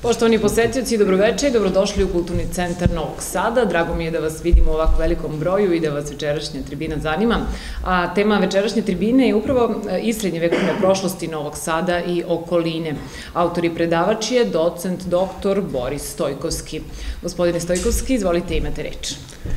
Poštovani posetioci, dobroveče i dobrodošli u Kulturni centar Novog Sada. Drago mi je da vas vidimo u ovako velikom broju i da vas večerašnja tribina zanima. A tema večerašnje tribine je upravo iz srednjevekovne prošlosti Novog Sada i okoline. Autor i predavač je docent dr. Boris Stojkovski. Gospodine Stojkovski, izvolite, imate reč.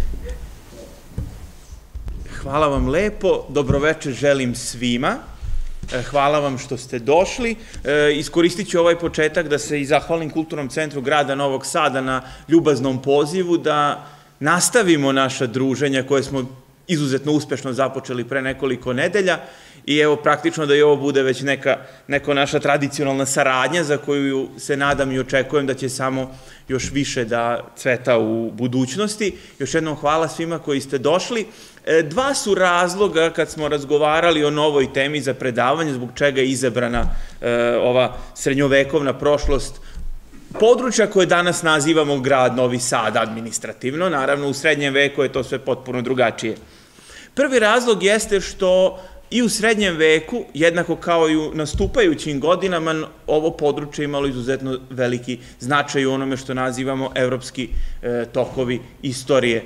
Hvala vam lepo, dobroveče želim svima. Hvala vam što ste došli. Iskoristit ću ovaj početak da se i zahvalim Kulturnom centru grada Novog Sada na ljubaznom pozivu da nastavimo naša druženja koje smo izuzetno uspešno započeli pre nekoliko nedelja i evo praktično da i ovo bude već neka naša tradicionalna saradnja za koju se nadam i očekujem da će samo još više da cveta u budućnosti. Još jednom hvala svima koji ste došli. Dva su razloga kad smo razgovarali o novoj temi za predavanje, zbog čega je izabrana ova srednjovekovna prošlost područja koje danas nazivamo grad Novi Sad administrativno. Naravno, u srednjem veku je to sve potpuno drugačije. Prvi razlog jeste što i u srednjem veku, jednako kao i u nastupajućim godinama, ovo područje imalo izuzetno veliki značaj u onome što nazivamo evropski tokovi istorije.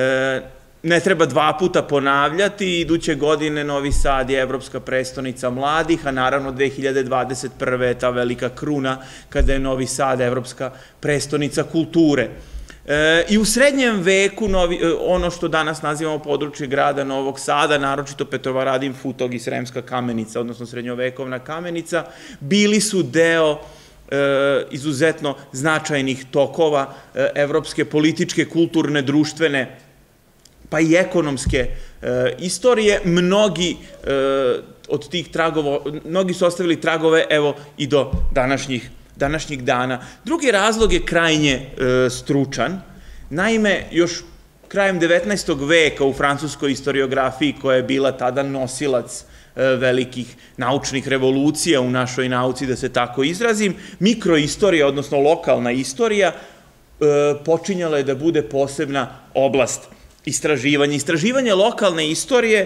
Ne treba dva puta ponavljati, iduće godine Novi Sad je evropska prestonica mladih, a naravno 2021. je ta velika kruna kada je Novi Sad evropska prestonica kulture. I u srednjem veku ono što danas nazivamo područje grada Novog Sada, naročito Petrovaradin Futog i Sremska kamenica, odnosno srednjovekovna kamenica, bili su deo izuzetno značajnih tokova evropske političke, kulturne, društvene pa i ekonomske istorije. Mnogi od tih tragova, mnogi su ostavili tragove evo i do današnjih dana. Drugi razlog je krajnje stručan. Naime, još krajem 19. veka u francuskoj historiografiji, koja je bila tada nosilac velikih naučnih revolucija u našoj nauci, da se tako izrazim, mikroistorija, odnosno lokalna istorija, počinjala je da bude posebna oblast istraživanja. Istraživanje lokalne istorije,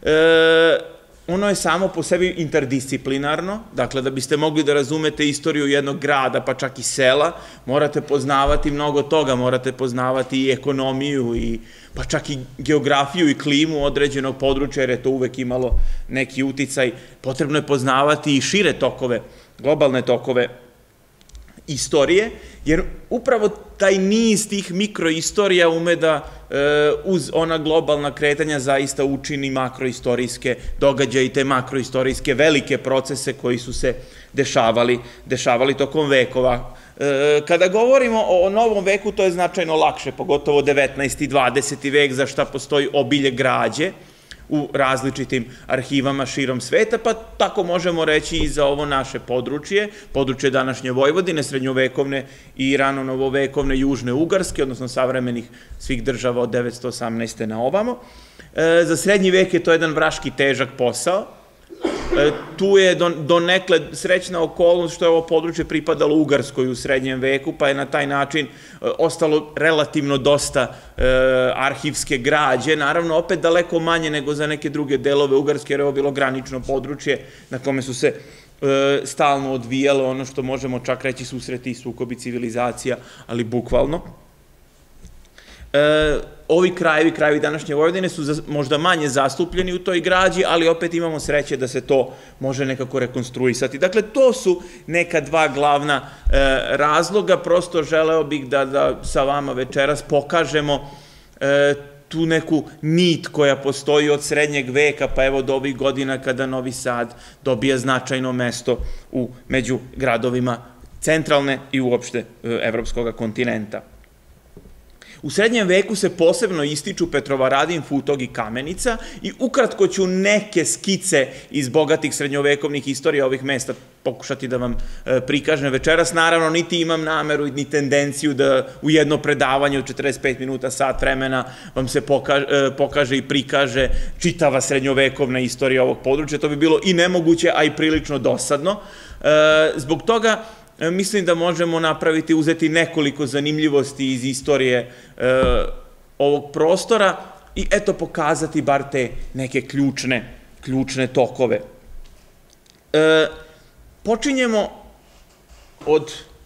ono je samo po sebi interdisciplinarno, dakle da biste mogli da razumete istoriju jednog grada, pa čak i sela, morate poznavati mnogo toga, morate poznavati i ekonomiju, pa čak i geografiju i klimu određenog područja, jer je to uvek imalo neki uticaj. Potrebno je poznavati i šire tokove, globalne tokove istorije, jer upravo taj niz tih mikroistorija ume da uz ona globalna kretanja zaista učini makroistorijske događaje i te makroistorijske velike procese koji su se dešavali tokom vekova. Kada govorimo o novom veku, to je značajno lakše, pogotovo 19. i 20. vek, za šta postoji obilje građe u različitim arhivama širom sveta, pa tako možemo reći i za ovo naše područje današnje Vojvodine, srednjovekovne i rano novovekovne Južne Ugarske, odnosno savremenih svih država od 918. na ovamo. Za srednji vek je to jedan vraški težak posao. Tu je donekle srećna okolnost što je ovo područje pripadalo Ugarskoj u srednjem veku, pa je na taj način ostalo relativno dosta arhivske građe, naravno opet daleko manje nego za neke druge delove Ugarske, jer je ovo bilo granično područje na kome su se stalno odvijalo ono što možemo čak reći susreti i sukobi civilizacija, ali bukvalno. Ovi krajevi današnje Vojvodine su možda manje zastupljeni u toj građi, ali opet imamo sreće da se to može nekako rekonstruisati. Dakle, to su neka dva glavna razloga. Prosto želeo bih da sa vama večeras pokažemo tu neku nit koja postoji od srednjeg veka, pa evo do ovih godina kada Novi Sad dobija značajno mesto među gradovima centralne i uopšte evropskog kontinenta. U srednjem veku se posebno ističu Petrovaradin, Futog i Kamenica i ukratko ću neke skice iz bogatih srednjovekovnih istorija ovih mesta pokušati da vam prikažem večeras. Naravno, niti imam nameru ni tendenciju da u jedno predavanje od 45 minuta, sat vremena vam se pokaže i prikaže čitava srednjovekovna istorija ovog područja. To bi bilo i nemoguće, a i prilično dosadno. Zbog toga mislim da možemo uzeti nekoliko zanimljivosti iz istorije ovog prostora i eto pokazati bar te neke ključne tokove. Počinjemo od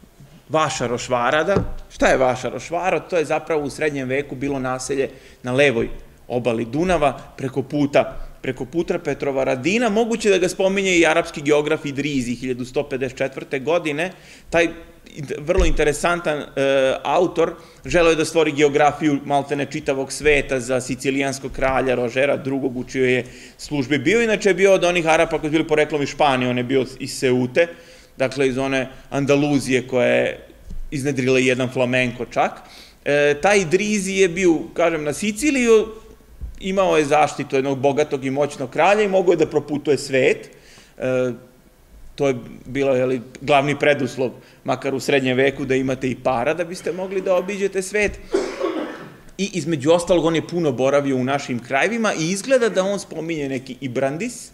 Vašarošvarada. Šta je Vašarošvarad? To je zapravo u srednjem veku bilo naselje na levoj obali Dunava, preko puta Petrovaradina. Moguće da ga spominje i arapski geograf Idrizi 1154. godine. Taj vrlo interesantan autor želeo je da stvori geografiju maltene čitavog sveta za sicilijanskog kralja Rožera II. U čijoj je službi bio. Inače je bio od onih Arapa koji su bili poreklom iz Španije, on je bio iz Seute, dakle iz one Andaluzije koja je iznedrila jedan flamenko čak. Taj Idrizi je bio, kažem, na Siciliju, imao je zaštitu jednog bogatog i moćnog kralja i mogao je da proputuje svet. To je bilo glavni preduslov, makar u srednjem veku, da imate i para da biste mogli da obiđete svet. I između ostalog on je puno boravio u našim krajevima i izgleda da on spominje neki Ibrandis,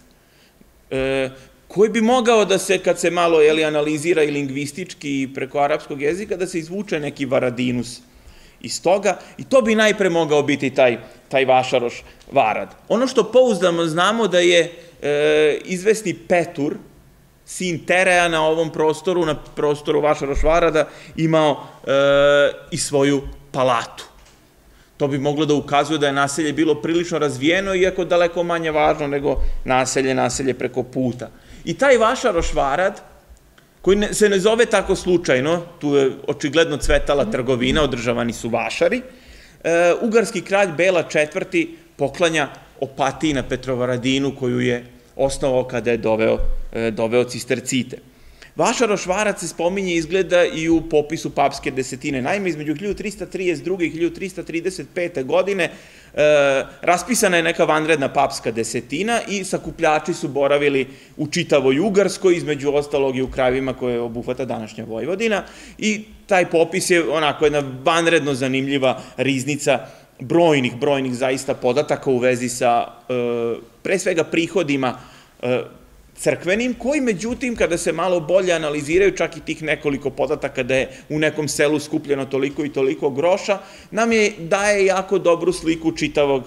koji bi mogao da se, kad se malo analizira i lingvistički i preko arapskog jezika, da se izvuče neki Varadinus iz toga, i to bi najpre mogao biti taj Vašaroš-Varad. Ono što pouzdano znamo da je izvesni Petur, sin Tereja, na ovom prostoru, na prostoru Vašaroš-Varada, imao i svoju palatu. To bi moglo da ukazuje da je naselje bilo prilično razvijeno, iako daleko manje važno nego naselje preko puta. I taj Vašaroš-Varad, koji se ne zove tako slučajno, tu je očigledno cvetala trgovina, održavani su vašari, ugarski kralj Bela IV. Poklanja Opatiji na Petrovaradinu, koju je osnovao kada je doveo cistercite. Vašaroš-Varad se spominje, izgleda, i u popisu papske desetine. Naime, između 1332. i 1335. godine raspisana je neka vanredna papska desetina i sakupljači su boravili u čitavoj Ugarskoj, između ostalog i u krajevima koje obuhvata današnja Vojvodina, i taj popis je onako jedna vanredno zanimljiva riznica brojnih zaista podataka u vezi sa pre svega prihodima crkvenim, koji međutim, kada se malo bolje analiziraju, čak i tih nekoliko podataka da je u nekom selu skupljeno toliko i toliko groša, nam daje jako dobru sliku čitavog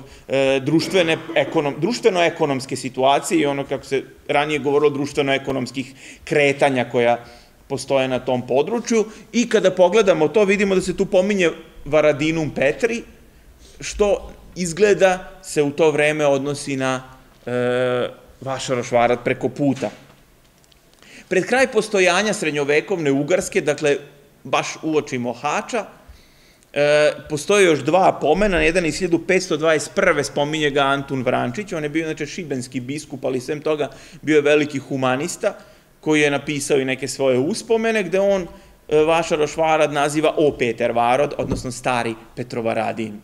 društveno-ekonomske situacije i ono, kako se ranije govorilo, društveno-ekonomskih kretanja koja postoje na tom području. I kada pogledamo to, vidimo da se tu pominje Varadinum Petri, što izgleda se u to vreme odnosi na Vašaroš-Varad preko puta. Pred kraj postojanja srednjovekovne Ugarske, dakle, baš uoči Mohača, postoje još dva pomena, jedan iz 1521. spominje ga Antun Vrančić, on je bio inače šibenski biskup, ali sem toga bio je veliki humanista, koji je napisao i neke svoje uspomene, gde on Vašaroš-Varad naziva O Petervarod, odnosno Stari Petrovaradin.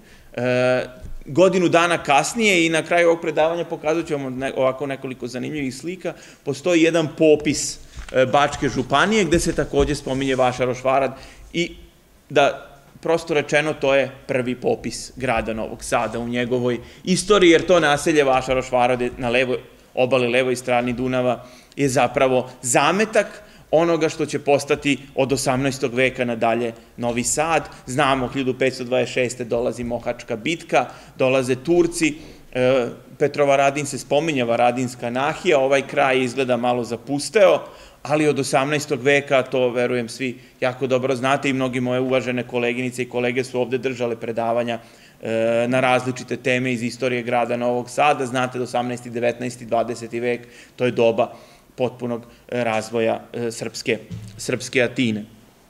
Godinu dana kasnije, i na kraju ovog predavanja pokazat ću vam ovako nekoliko zanimljivih slika, postoji jedan popis Bačke županije gde se takođe spominje Vašaroš-Varad i da, prosto rečeno, to je prvi popis grada Novog Sada u njegovoj istoriji, jer to naselje Vašaroš-Varad na levoj obali, levoj strani Dunava je zapravo zametak onoga što će postati od 18. veka nadalje Novi Sad. Znamo, 1526. dolazi Mohačka bitka, dolaze Turci, Petrovaradin se spominja, Varadinska nahija, ovaj kraj izgleda malo zapusteo, ali od 18. veka, to verujem svi jako dobro znate, i mnogi moje uvažene koleginice i kolege su ovde držale predavanja na različite teme iz istorije grada Novog Sada. Znate da 18. 19. 20. vek, to je doba potpunog razvoja srpske Atine.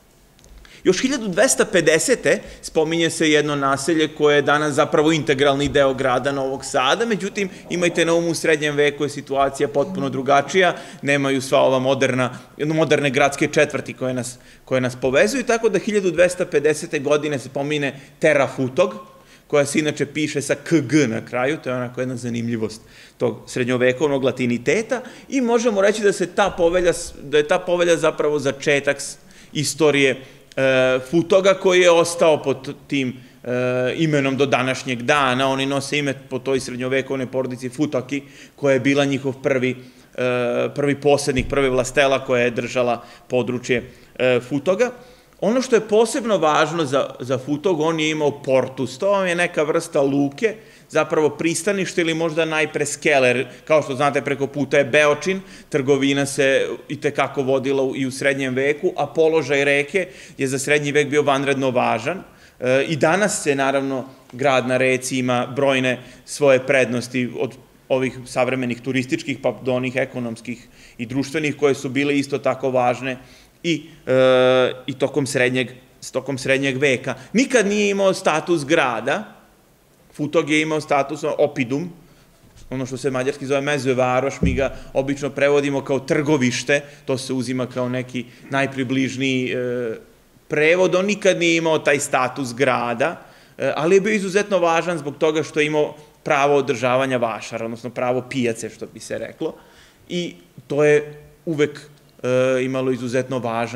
Još 1250. spominje se jedno naselje koje je danas zapravo integralni deo grada Novog Sada, međutim, imajte na umu, u srednjem veku je situacija potpuno drugačija, nemaju sva ova moderne gradske četvrti koje nas povezuju, tako da 1250. godine se pomine Terra Futog, koja se inače piše sa KG na kraju, to je onako jedna zanimljivost tog srednjovekovnog latiniteta, i možemo reći da je ta povelja zapravo začetak istorije Futoga, koji je ostao pod tim imenom do današnjeg dana. Oni nose ime po toj srednjovekovnoj porodici Futoki, koja je bila njihov prvi posednik, prvi vlastela koja je držala područje Futoga. Ono što je posebno važno za Futog, on je imao portus, to vam je neka vrsta luke, zapravo pristanište ili možda najpre skeler, kao što znate preko puta je Beočin, trgovina se i tekako vodila i u srednjem veku, a položaj reke je za srednji vek bio vanredno važan. I danas se, naravno, grad na reci ima brojne svoje prednosti od ovih savremenih turističkih pa do onih ekonomskih i društvenih koje su bile isto tako važne i tokom srednjeg veka. Nikad nije imao status grada, Futog je imao status opidum, ono što se mađarski zove mezovaroš, mi ga obično prevodimo kao trgovište, to se uzima kao neki najpribližniji prevod, on nikad nije imao taj status grada, ali je bio izuzetno važan zbog toga što je imao pravo održavanja vašara, odnosno pravo pijace, što bi se reklo, i to je uvek imalo izuzetno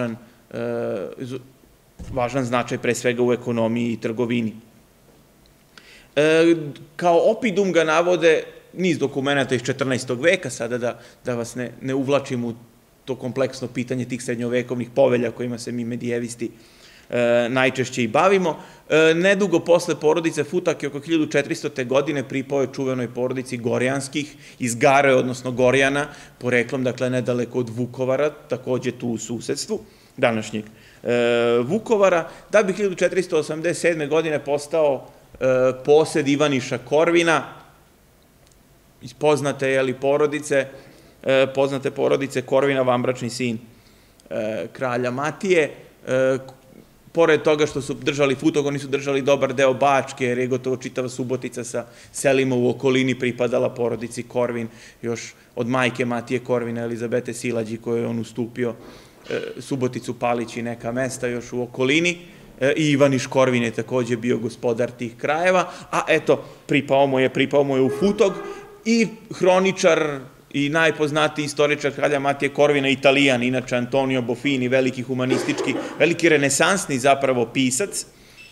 važan značaj, pre svega u ekonomiji i trgovini. Kao opidum ga navode niz dokumenta iz 14. veka, sada da vas ne uvlačim u to kompleksno pitanje tih srednjovekovnih povelja kojima se mi medijevisti najčešće i bavimo. Nedugo posle porodice Futak je oko 1400. godine pripao je čuvenoj porodici Gorjanskih iz Gare, odnosno Gorjana, poreklom, dakle, nedaleko od Vukovara, takođe tu u susedstvu današnjeg Vukovara, da bi 1487. godine postao posed Ivaniša Korvina, iz poznate porodice Korvina, vanbračni sin kralja Matije. Pored toga što su držali Futog, oni su držali dobar deo Bačke, jer je gotovo čitava Subotica sa selima u okolini pripadala porodici Korvin, još od majke Matije Korvina, Elizabete Silađi, koje je on ustupio Suboticu, Palić i neka mesta još u okolini. I Ivaniš Korvin je takođe bio gospodar tih krajeva, a eto, pripao mu je u Futog i hroničar i najpoznatiji istoričar kralja Matije Korvina, Italijan, inače Antonio Bofini, veliki humanistički, veliki renesansni zapravo pisac,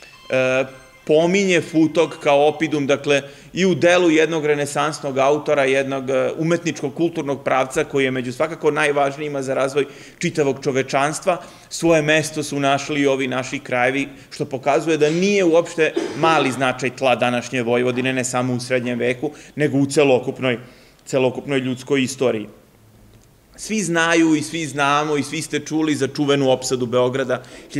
pominje Futog kao opidum, dakle, i u delu jednog renesansnog autora, jednog umetničkog kulturnog pravca koji je među svakako najvažnijima za razvoj čitavog čovečanstva. Svoje mesto su našli i ovi naši krajevi, što pokazuje da nije uopšte mali značaj tla današnje Vojvodine, ne samo u srednjem veku, nego u celokupnoj ljudskoj istoriji. Svi znaju i svi znamo i svi ste čuli za čuvenu opsadu Beograda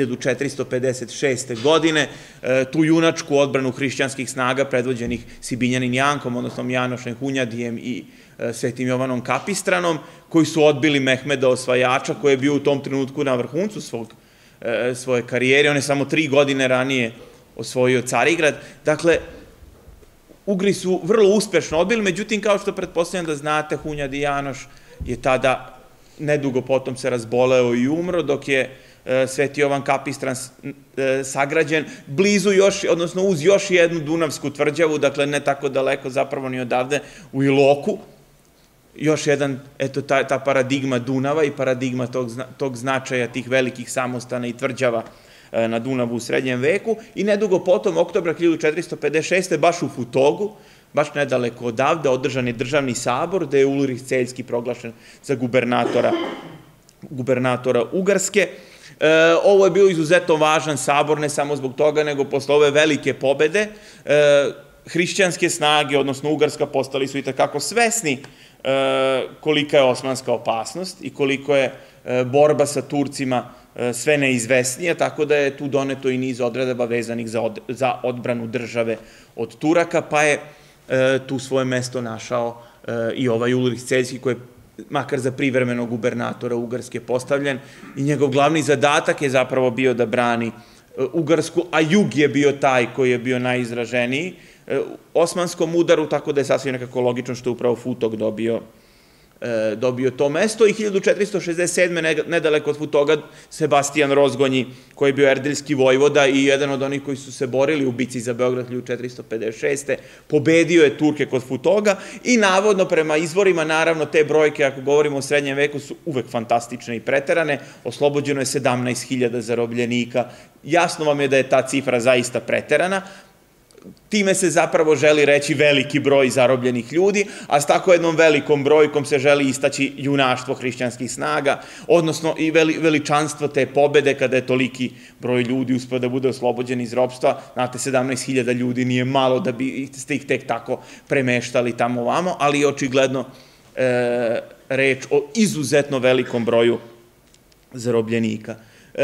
1456. godine, tu junačku odbranu hrišćanskih snaga predvođenih Sibinjanin Jankom, odnosno Janošem Hunjadijem i Svetim Jovanom Kapistranom, koji su odbili Mehmeda Osvajača, koji je bio u tom trenutku na vrhuncu svoje karijere. On je samo 3 godine ranije osvojio Carigrad. Dakle, Ugri su vrlo uspešno odbili, međutim, kao što pretpostavljam da znate, Hunjadi Janoš je tada nedugo potom se razboleo i umro, dok je Sveti Jovan Kapistran sagrađen blizu još, odnosno uz još jednu dunavsku tvrđavu, dakle ne tako daleko zapravo ni odavde, u Iloku. Još jedan, eto, ta paradigma Dunava i paradigma tog značaja tih velikih samostana i tvrđava na Dunavu u srednjem veku. I nedugo potom, oktobra 1456. baš u Futogu, baš nedaleko odavde, održan je državni sabor, gde je Ulrih Celjski proglašen za gubernatora Ugarske. Ovo je bio izuzetno važan sabor, ne samo zbog toga, nego posle ove velike pobede. Hrišćanske snage, odnosno Ugarska, postali su i takako svesni kolika je osmanska opasnost i koliko je borba sa Turcima sve neizvesnija, tako da je tu doneto i niz odredaba vezanih za odbranu države od Turaka, pa je tu svoje mesto našao i ovaj Ulrih Celjski, koji je makar za privremenog gubernatora Ugarske postavljen, i njegov glavni zadatak je zapravo bio da brani Ugarsku, a jug je bio taj koji je bio najizraženiji osmanskom udaru, tako da je sasvim nekako logično što je upravo Futog dobio to mesto. I 1467. nedaleko od Futoga Sebastijan Rozgonji, koji je bio erdeljski vojvoda i jedan od onih koji su se borili u bici za Beograd 1456. pobedio je Turke kod Futoga i navodno prema izvorima, naravno te brojke, ako govorimo o srednjem veku, su uvek fantastične i preterane, oslobođeno je 17.000 zarobljenika. Jasno vam je da je ta cifra zaista preterana. time se zapravo želi reći veliki broj zarobljenih ljudi, a s tako jednom velikom brojkom se želi istaći junaštvo hrišćanskih snaga, odnosno i veličanstvo te pobede kada je toliki broj ljudi uspeo da bude oslobođen iz ropstva. Znate, 17.000 ljudi nije malo da ste ih tek tako premeštali tamo ovamo, ali je očigledno reč o izuzetno velikom broju zarobljenika.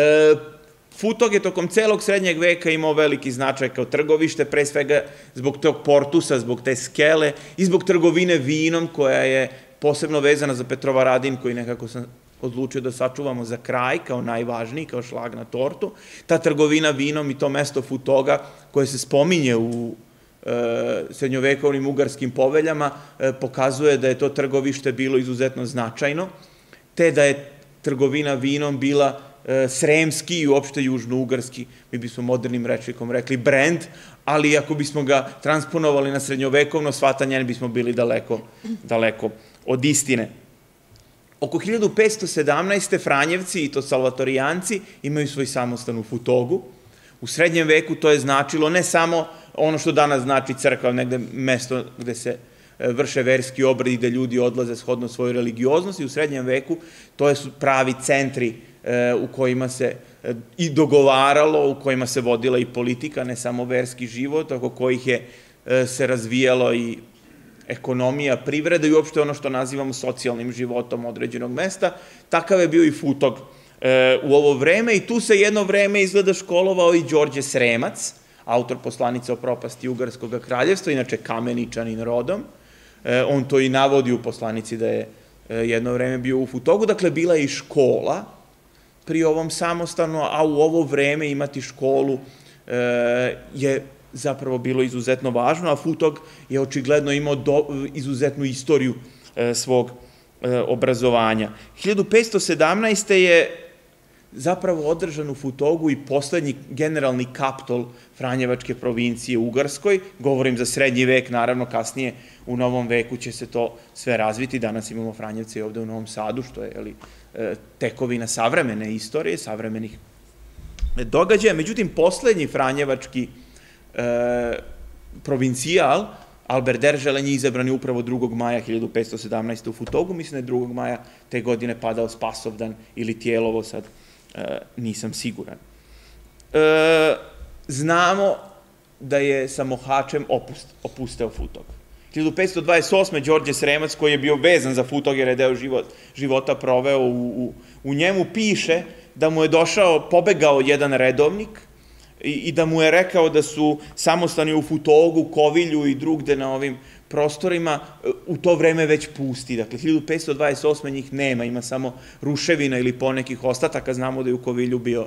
Futog je tokom celog srednjeg veka imao veliki značaj kao trgovište, pre svega zbog tog portusa, zbog te skele i zbog trgovine vinom koja je posebno vezana za Petrovaradin, koji nekako sam odlučio da sačuvamo za kraj, kao najvažniji, kao šlag na tortu. Ta trgovina vinom i to mesto Futoga koje se spominje u srednjovekovnim ugarskim poveljama pokazuje da je to trgovište bilo izuzetno značajno, te da je trgovina vinom bila sremski i uopšte južno-ugarski, mi bismo modernim rečnikom rekli brend, ali ako bismo ga transponovali na srednjovekovno shvatanje, ne bismo bili daleko od istine. Oko 1517. Franjevci, i to salvatorijanci, imaju svoj samostan u Futogu. U srednjem veku to je značilo ne samo ono što danas znači crkva, negde mesto gde se vrše verski obredi, gde ljudi odlaze shodno svojoj religioznosti. U srednjem veku to su pravi centri u kojima se i dogovaralo, u kojima se vodila i politika, ne samo verski život, oko kojih je se razvijalo i ekonomija, privreda i uopšte ono što nazivamo socijalnim životom određenog mesta. Takav je bio i Futog u ovo vreme i tu se jedno vreme izgleda školovao i Đorđe Sremac, autor Poslanice o propasti Ugarskog kraljevstva, inače Kameničanin rodom. On to i navodi u Poslanici da je jedno vreme bio u Futogu, dakle bila je i škola pri ovom samostanu, a u ovo vreme imati školu je zapravo bilo izuzetno važno, a Futog je očigledno imao izuzetnu istoriju svog obrazovanja. 1517. je zapravo održan u Futogu i poslednji generalni kaptol Franjevačke provincije u Ugarskoj. Govorim za srednji vek, naravno kasnije u Novom veku će se to sve razviti. Danas imamo Franjevce ovde u Novom Sadu, što je tekovina savremene istorije, savremenih događaja. Međutim, poslednji franjevački provincijal, Albert Derželen, je izabran je upravo 2. maja 1517. u Futogu. Mislim da je 2. maja te godine padao Spasovdan ili Tijelovo, sad nisam siguran. Znamo da je sa Mohačem opusteo Futog. 1528. Đorđe Sremac, koji je bio vezan za Futog jer je deo života proveo u njemu, piše da mu je pobegao jedan redovnik i da mu je rekao da su samostani u Futogu, Kovilju i drugde na ovim prostorima u to vreme već pusti. Dakle, 1528. njih nema, ima samo ruševina ili ponekih ostataka. Znamo da je u Kovilju bio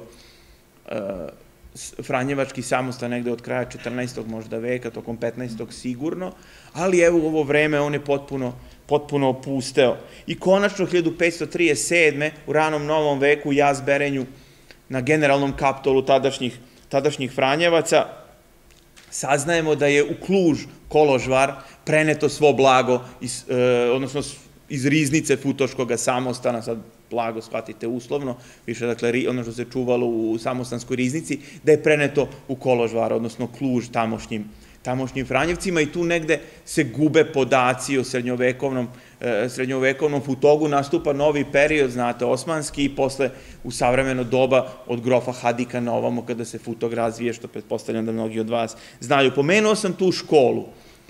franjevački samostan negde od kraja 14. možda veka, tokom 15. sigurno, ali evo u ovo vreme on je potpuno opusteo. I konačno 1537. u ranom Novom veku u Jazberenju na generalnom kaptolu tadašnjih Franjevaca saznajemo da je u Kluž Koložvar preneto svo blago, odnosno iz riznice Futoškog samostana, sad blago shvatite uslovno, više dakle ono što se čuvalo u samostanskoj riznici, da je preneto u Koložvar, odnosno Kluž tamošnjim Franjevcima i tu negde se gube podaci o srednjovekovnom Futogu, nastupa novi period, znate, osmanski i posle u savremeno doba od grofa Hadika na ovamo kada se Futog razvije, što pretpostavljam da mnogi od vas znaju. Pomenuo sam tu školu.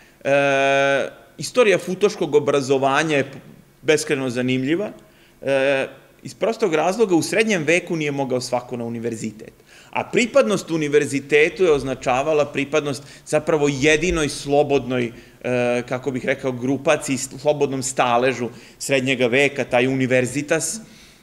Istorija futoškog obrazovanja je beskrajno zanimljiva. Iz prostog razloga u srednjem veku nije mogao svako na univerzitet. A pripadnost univerzitetu je označavala pripadnost zapravo jedinoj slobodnoj, kako bih rekao, grupaciji, slobodnom staležu srednjega veka, taj univerzitas.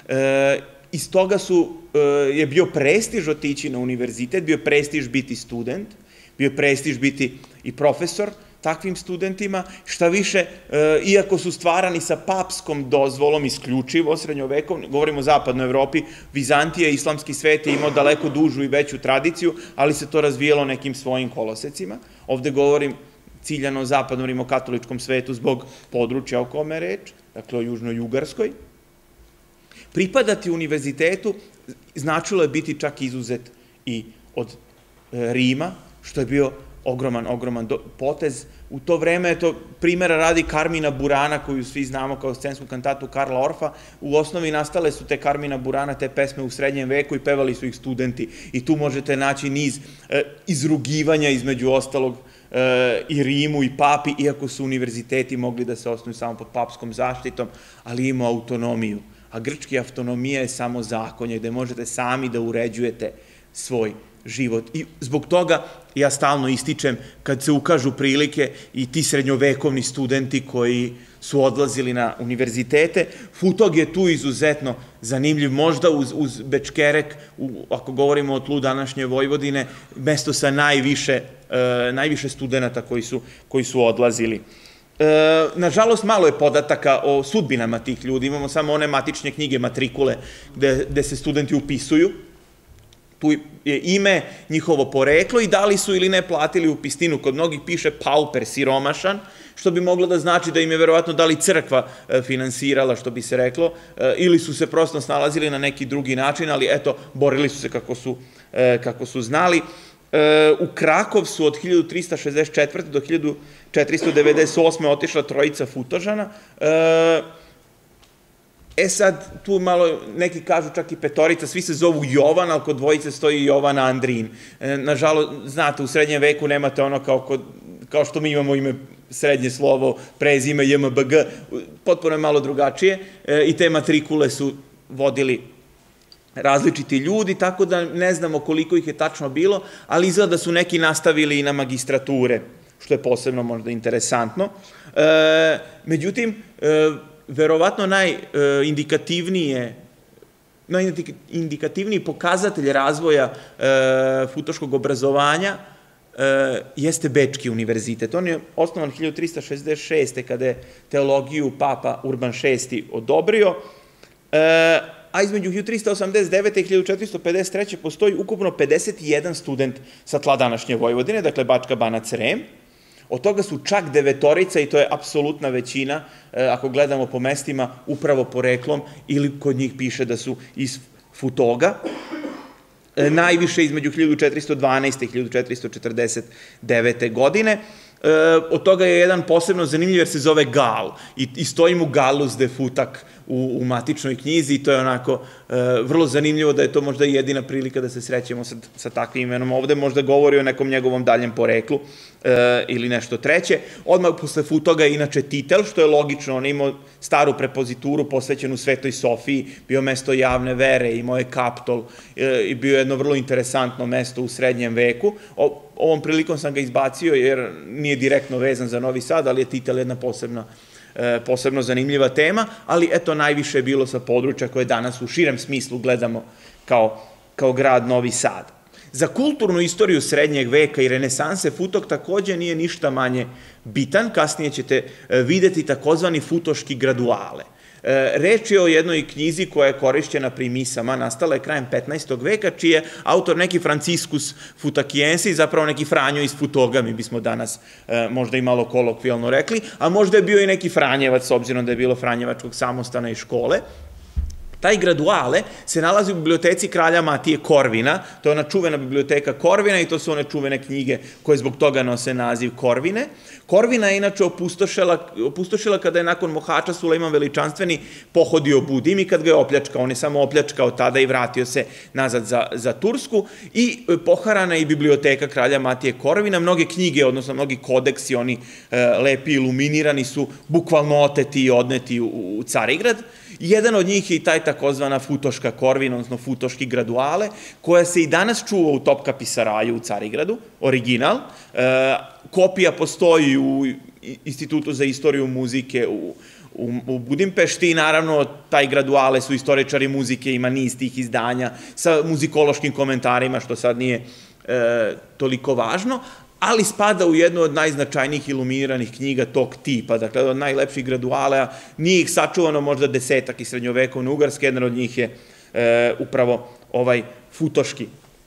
Iz toga je bio prestiž otići na univerzitet, bio prestiž biti student, bio prestiž biti i profesor takvim studentima, šta više, iako su stvarani sa papskom dozvolom isključivo srednjovekovni, govorimo o zapadnoj Evropi, Vizantija, islamski svet je imao daleko dužu i veću tradiciju, ali se to razvijelo nekim svojim kolosecima. Ovde govorim ciljano o zapadnom rimokatoličkom svetu zbog područja o kome je reč, dakle o Južnoj-Ugarskoj. Pripadati univerzitetu značilo je biti čak izuzet i od Rima, što je bio ogroman potez. U to vreme, primjera radi Carmina Burana, koju svi znamo kao scensku kantatu Karla Orfa, u osnovi nastale su te Carmina Burana, te pesme u srednjem veku i pevali su ih studenti. I tu možete naći niz izrugivanja između ostalog i Rimu i papi, iako su univerziteti mogli da se osnuju samo pod papskom zaštitom, ali ima autonomiju. A grčki autonomija je samo zakonje, gde možete sami da uređujete svoj život. I zbog toga ja stalno ističem, kad se ukažu prilike i ti srednjovekovni studenti koji su odlazili na univerzitete, Futog je tu izuzetno zanimljiv, možda uz Bečkerek, ako govorimo o tlu današnje Vojvodine, mesto sa najviše studenta koji su odlazili. Nažalost, malo je podataka o sudbinama tih ljudi, imamo samo one matične knjige, matrikule, gde se studenti upisuju. Tu je ime, njihovo poreklo i da li su ili ne platili upisninu. Kod mnogih piše pauper, siromašan, što bi moglo da znači da im je verovatno da li crkva finansirala, što bi se reklo, ili su se prosto snalazili na neki drugi način, ali eto, borili su se kako su znali. U Krakov su od 1364. do 1498. otišla trojica Futožana. Sad, tu malo, neki kažu čak i petorica, svi se zovu Jovan, ali kod dvojice stoji Jovan Andrin. Nažalost, znate, u srednjem veku nemate ono kao što mi imamo ime srednje slovo, prezime, JMBG, potpuno je malo drugačije i te matrikule su vodili različiti ljudi, tako da ne znamo koliko ih je tačno bilo, ali izgleda da su neki nastavili i na magistrature, što je posebno možda interesantno. Međutim, verovatno najindikativniji pokazatelj razvoja futoškog obrazovanja jeste Bečki univerzitet. On je osnovan 1366. kada je teologiju papa Urban VI odobrio, a između 1389. i 1453. postoji ukupno 51 student sa tla današnje Vojvodine, dakle Bačka, Banac, Srem. Od toga su čak 9 i to je apsolutna većina, ako gledamo po mestima, upravo poreklom ili kod njih piše da su iz Futoga. Najviše između 1412. i 1449. godine. Od toga je jedan posebno zanimljiv jer se zove Gal i stoji mu Galus de Futak u matičnoj knjizi i to je onako vrlo zanimljivo da je to možda jedina prilika da se srećemo sa takvim imenom. Ovde možda govori o nekom njegovom daljem poreklu ili nešto treće. Odmah posle Futoga je inače Titel, što je logično, on je imao staru prepozituru posvećenu Svetoj Sofiji, bio mesto javne vere, imao je Kaptol i bio jedno vrlo interesantno mesto u srednjem veku. Ovom prilikom sam ga izbacio jer nije direktno vezan za Novi Sad, ali je Titel jedna posebno zanimljiva tema, ali eto najviše je bilo sa područja koje danas u širem smislu gledamo kao grad Novi Sad. Za kulturnu istoriju srednjeg veka i renesanse Futog takođe nije ništa manje bitan, kasnije ćete videti takozvani futoški graduale. Reč je o jednoj knjizi koja je korišćena pri misama, nastala je krajem 15. veka, čiji je autor neki Franciscus Futakiensis, zapravo neki Franjo iz Futoga, mi bismo danas možda i malo kolokvijalno rekli, a možda je bio i neki Franjevac, s obzirom da je bilo Franjevačkog samostana i škole. Taj graduale se nalazi u biblioteci kralja Matije Korvina, to je ona čuvena biblioteka Korvina i to su one čuvene knjige koje zbog toga nose naziv Korvine. Korvina je inače opustošila kada je nakon Mohača Sulejman Veličanstveni pohodio Budim i kad ga je opljačkao. On je samo opljačkao tada i vratio se nazad za Tursku i poharana je i biblioteka kralja Matije Korvina. Mnoge knjige, odnosno mnogi kodeksi, oni lepi iluminirani su bukvalno oteti i odneti u Carigrad. Jedan od njih je i taj takozvana Futoška Korvina, odnosno Futoški graduale, koja se i danas čuva u Topkapi Saraju u Carigradu, original. Kopija postoji u Institutu za istoriju muzike u Budimpešti i naravno taj graduale su istoričari muzike, ima niz tih izdanja sa muzikološkim komentarima, što sad nije toliko važno, ali spada u jednu od najznačajnijih iluminiranih knjiga tog tipa, dakle od najlepših gradualea, nije ih sačuvano možda 10 iz srednjovekovne Ugarske, jedan od njih je upravo ovaj Futoški.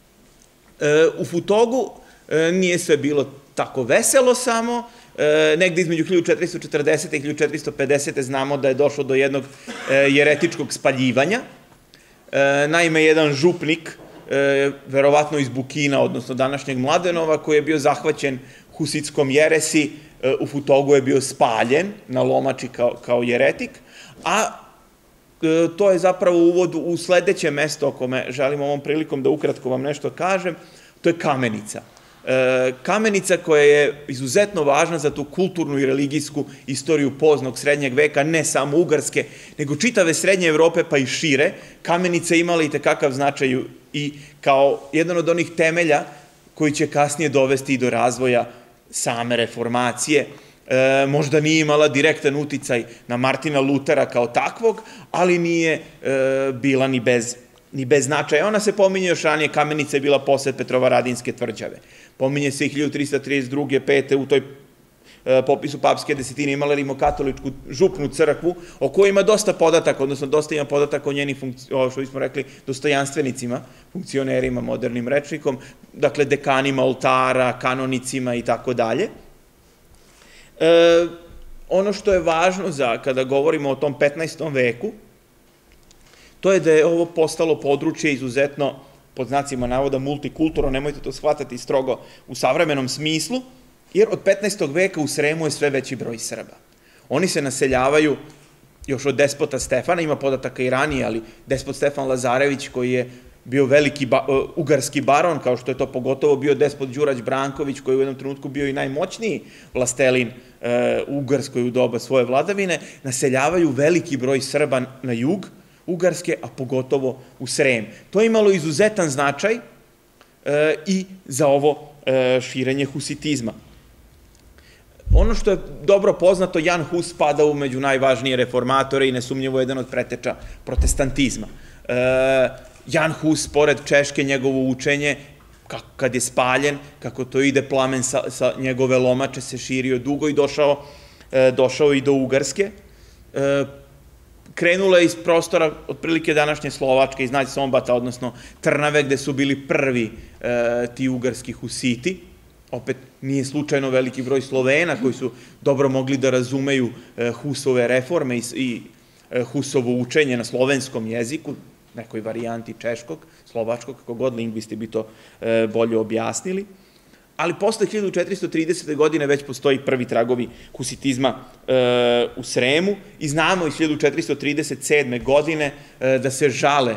U Futogu nije sve bilo tako veselo samo, negde između 1440. i 1450. znamo da je došlo do jednog jeretičkog spaljivanja. Naime, jedan župnik verovatno iz Bukina, odnosno današnjeg Mladenova, koji je bio zahvaćen husitskom jeresi, u Futogu je bio spaljen na Lomači kao jeretik, a to je zapravo uvod u sledeće mesto o kome želim ovom prilikom da ukratko vam nešto kažem, to je Kamenica. Kamenica koja je izuzetno važna za tu kulturnu i religijsku istoriju poznog srednjeg veka, ne samo Ugarske, nego čitave srednje Evrope pa i šire. Kamenica imala i tekakav značaj i kao jedan od onih temelja koji će kasnije dovesti i do razvoja same reformacije. Možda nije imala direktan uticaj na Martina Lutera kao takvog, ali nije bila ni bez značaja. Ona se pominje još ranije, Kamenica je bila posed Petrovaradinske tvrđave. Pominje se i 1332. 5. u toj popisu papske desetine imala rimokatoličku župnu crkvu, o kojoj ima dosta podataka, odnosno dosta ima podataka o njenim, što bismo rekli, dostojanstvenicima, funkcionerima, modernim rečnikom, dakle dekanima oltara, kanonicima i tako dalje. Ono što je važno kada govorimo o tom 15. veku, to je da je ovo postalo područje izuzetno, pod znacima navoda, multikulturno, nemojte to shvatati strogo u savremenom smislu, jer od 15. veka u Sremu je sve veći broj Srba. Oni se naseljavaju još od despota Stefana, ima podataka i ranije, ali despot Stefan Lazarević, koji je bio veliki ugarski baron, kao što je to pogotovo bio despot Đurać Branković, koji je u jednom trenutku bio i najmoćniji vlastelin u Ugarskoj u doba svoje vladavine, naseljavaju veliki broj Srba na jug Ugarske, a pogotovo u Srem. To je imalo izuzetan značaj i za ovo širenje husitizma. Ono što je dobro poznato, Jan Hus spada među najvažnije reformatore i nesumnjivo jedan od preteča protestantizma. Jan Hus, pored Češke, njegovo učenje, kad je spaljen, kako to ide, plamen sa njegove Lomače se širio dugo i došao i do Ugarske. Krenula je iz prostora otprilike današnje Slovačke, iz Sombata, odnosno Trnave, gde su bili prvi ti ugarski husiti. Opet nije slučajno veliki broj Slovena koji su dobro mogli da razumeju Husove reforme i Husovo učenje na slovenskom jeziku, nekoj varijanti češkog, slovačkog, kako god lingvisti bi to bolje objasnili. Ali posle 1430. godine već postoji prvi tragovi husitizma u Sremu i znamo iz 1437. godine da se žale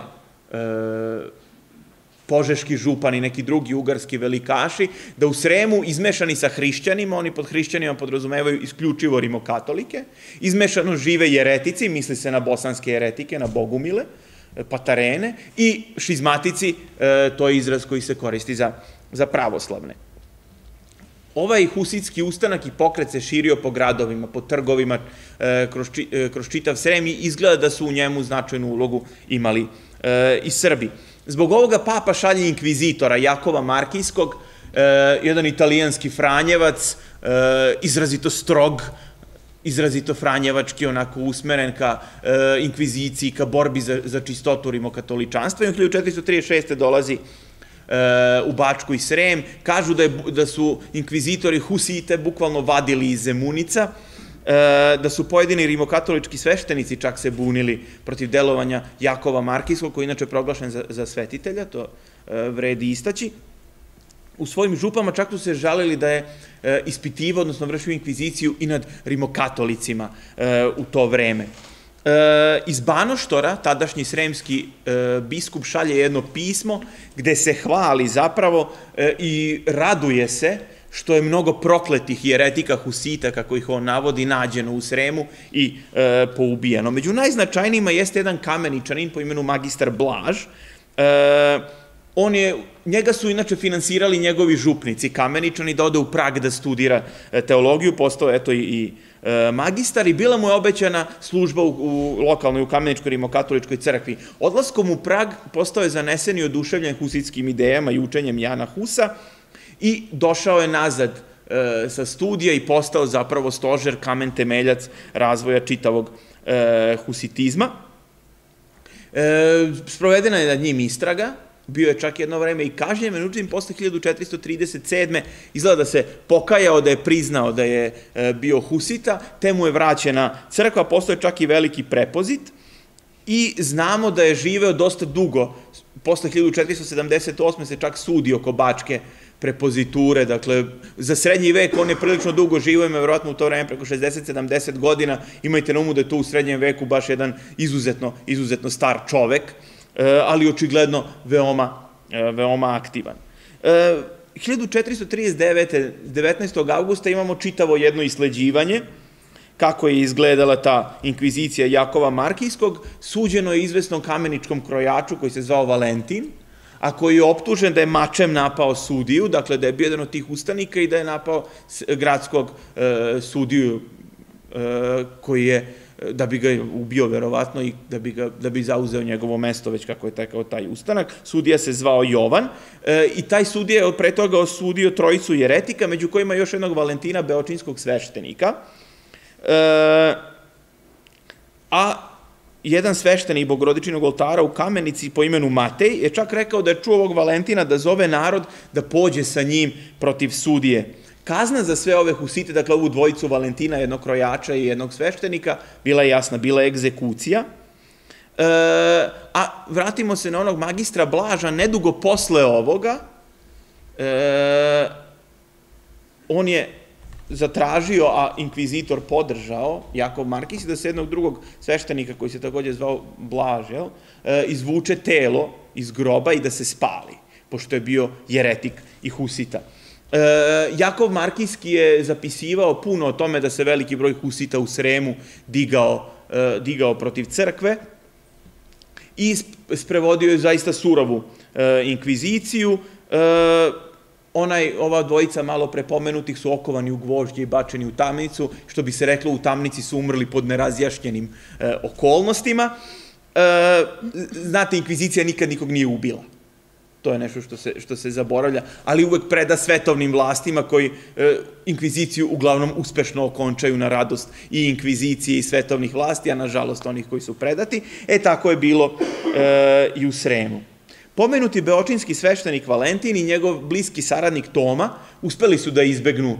požeški župani, neki drugi ugarski velikaši, da u Sremu izmešani sa hrišćanima, oni pod hrišćanima podrazumevaju isključivo rimokatolike, izmešano žive jeretici, misli se na bosanske jeretike, na bogumile, patarene, i šizmatici, to je izraz koji se koristi za pravoslavne. Ovaj husitski ustanak i pokret se širio po gradovima, po trgovima, kroz čitav Srem, i izgleda da su u njemu značajnu ulogu imali i Srbi. Zbog ovoga papa šalje inkvizitora Jakova Markijskog, jedan italijanski franjevac, izrazito strog, izrazito franjevački, onako usmeren ka inkviziciji, ka borbi za čistotu rimokatoličanstva. I u 1436. dolazi u Bačku i Srem. Kažu da su inkvizitori husite bukvalno vadili iz Zemunica, da su pojedini rimokatolički sveštenici čak se bunili protiv delovanja Jakova Markijskog, koji je inače proglašen za svetitelja, to vredi istaći. U svojim župama čak su se žalili da je ispitivao, odnosno vršio inkviziciju i nad rimokatolicima u to vreme. Iz Banoštora, tadašnji sremski biskup šalje jedno pismo gde se hvali zapravo i raduje se što je mnogo prokletih jeretika husita, kako ih on navodi, nađeno u Sremu i poubijano. Među najznačajnijima jeste jedan kameničanin po imenu magistar Blaž. Njega su inače finansirali njegovi župnici kameničani, da ode u Prag da studira teologiju, postao eto i magistar, i bila mu je obećana služba u lokalnoj, u kameničkoj rimokatoličkoj crkvi. Odlaskom u Prag postao je zanesen i oduševljen husitskim idejama i učenjem Jana Husa i došao je nazad sa studija i postao zapravo stožer, kamen temeljac razvoja čitavog husitizma. Sprovedena je nad njim istraga, bio je čak jedno vreme i kažnjen, međutim, posle 1437. izgleda da se pokajao, da je priznao da je bio husita, te mu je vraćena crkva, postoje čak i veliki prepozit i znamo da je živeo dosta dugo. Posle 1478. se čak sudi oko Bačke prepoziture, dakle, za srednji vek on je prilično dugo živeo, ima verovatno u to vreme preko 60-70 godina, imajte na umu da je to u srednjem veku baš jedan izuzetno star čovek, ali očigledno veoma aktivan. 1439. 19. augusta imamo čitavo jedno isleđivanje, kako je izgledala ta inkvizicija Jakova Markijskog. Suđeno je izvesnom kameničkom krojaču koji se zvao Valentin, a koji je optužen da je mačem napao sudiju, dakle da je bio jedan od tih ustanika i da je napao gradskog sudiju koji je, da bi ga ubio verovatno i da bi zauzeo njegovo mesto, već kako je tekao taj ustanak. Sudija se zvao Jovan i taj sudija je pre toga osudio trojicu jeretika, među kojima još jednog Valentina, beočinskog sveštenika, a jedan sveštenik Bogorodičinog oltara u Kamenici po imenu Matej je čak rekao da je čuo ovog Valentina da zove narod da pođe sa njim protiv sudije. Kazna za sve ove husite, dakle ovu dvojicu Valentina, jednog krojača i jednog sveštenika, bila je jasna, bila je egzekucija. A vratimo se na onog magistra Blaža, nedugo posle ovoga, on je zatražio, a inkvizitor podržao, Jakov Markijski, da se jednog drugog sveštenika, koji se takođe zvao Blaž, izvuče telo iz groba i da se spali, pošto je bio jeretik i husita. Jakov Markijski je zapisivao puno o tome da se veliki broj husita u Sremu digao protiv crkve i sprevodio je zaista surovu inkviziciju. Ova dvojica malo prepomenutih su okovani u gvožđe i bačeni u tamnicu, što bi se reklo u tamnici su umrli pod nerazjašnjenim okolnostima. Znate, inkvizicija nikad nikog nije ubila. To je nešto što se zaboravlja, ali uvek preda svetovnim vlastima koji inkviziciju uglavnom uspešno okončaju na radost i inkvizicije i svetovnih vlasti, a nažalost onih koji su predati. Tako je bilo i u Sremu. Pomenuti beočinski sveštenik Valentin i njegov bliski saradnik Toma uspeli su da izbegnu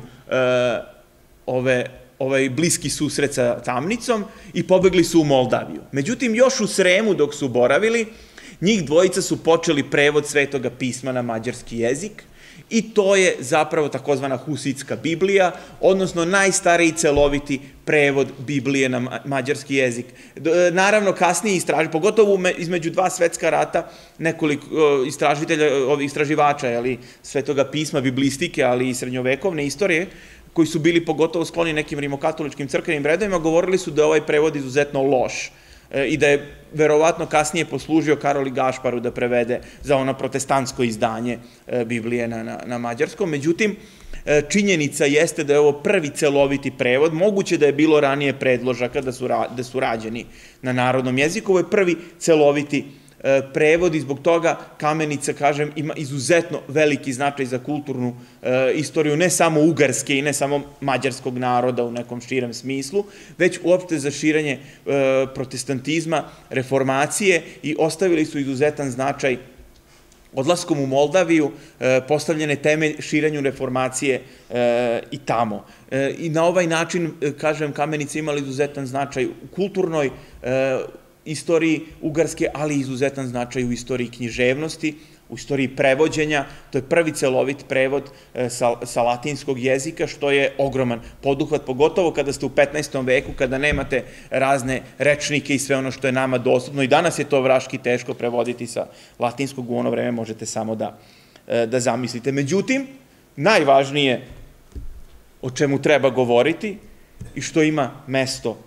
ovaj bliski susret sa tamnicom i pobegli su u Moldaviju. Međutim, još u Sremu dok su boravili, njih dvojica su počeli prevod Svetoga pisma na mađarski jezik i to je zapravo takozvana husitska Biblija, odnosno najstariji celoviti prevod Biblije na mađarski jezik. Naravno, kasnije pogotovo između dva svetska rata, nekoliko istraživača Svetoga pisma, biblistike, ali i srednjovekovne istorije, koji su bili pogotovo skloni nekim rimokatoličkim crkvenim redovima, govorili su da je ovaj prevod izuzetno loš i da je verovatno kasnije poslužio Karoli Gašparu da prevede za ono protestantsko izdanje Biblije na mađarskom. Međutim, činjenica jeste da je ovo prvi celoviti prevod, moguće da je bilo ranije predložaka da su rađeni na narodnom jeziku, ovo je prvi celoviti prevod i zbog toga Kamenica, kažem, ima izuzetno veliki značaj za kulturnu istoriju, ne samo ugarske i ne samo mađarskog naroda u nekom širem smislu, već uopšte za širenje protestantizma, reformacije i ostavili su izuzetan značaj odlaskom u Moldaviju, postavljene teme širenju reformacije i tamo. I na ovaj način, kažem, Kamenica imala izuzetan značaj u kulturnoj istoriji Ugarske, ali izuzetan značaj u istoriji književnosti, u istoriji prevođenja. To je prvi celovit prevod sa latinskog jezika, što je ogroman poduhvat, pogotovo kada ste u 15. veku, kada nemate razne rečnike i sve ono što je nama dostupno. I danas je to vraški teško prevoditi sa latinskog, u ono vreme možete samo da zamislite. Međutim, najvažnije o čemu treba govoriti i što ima mesto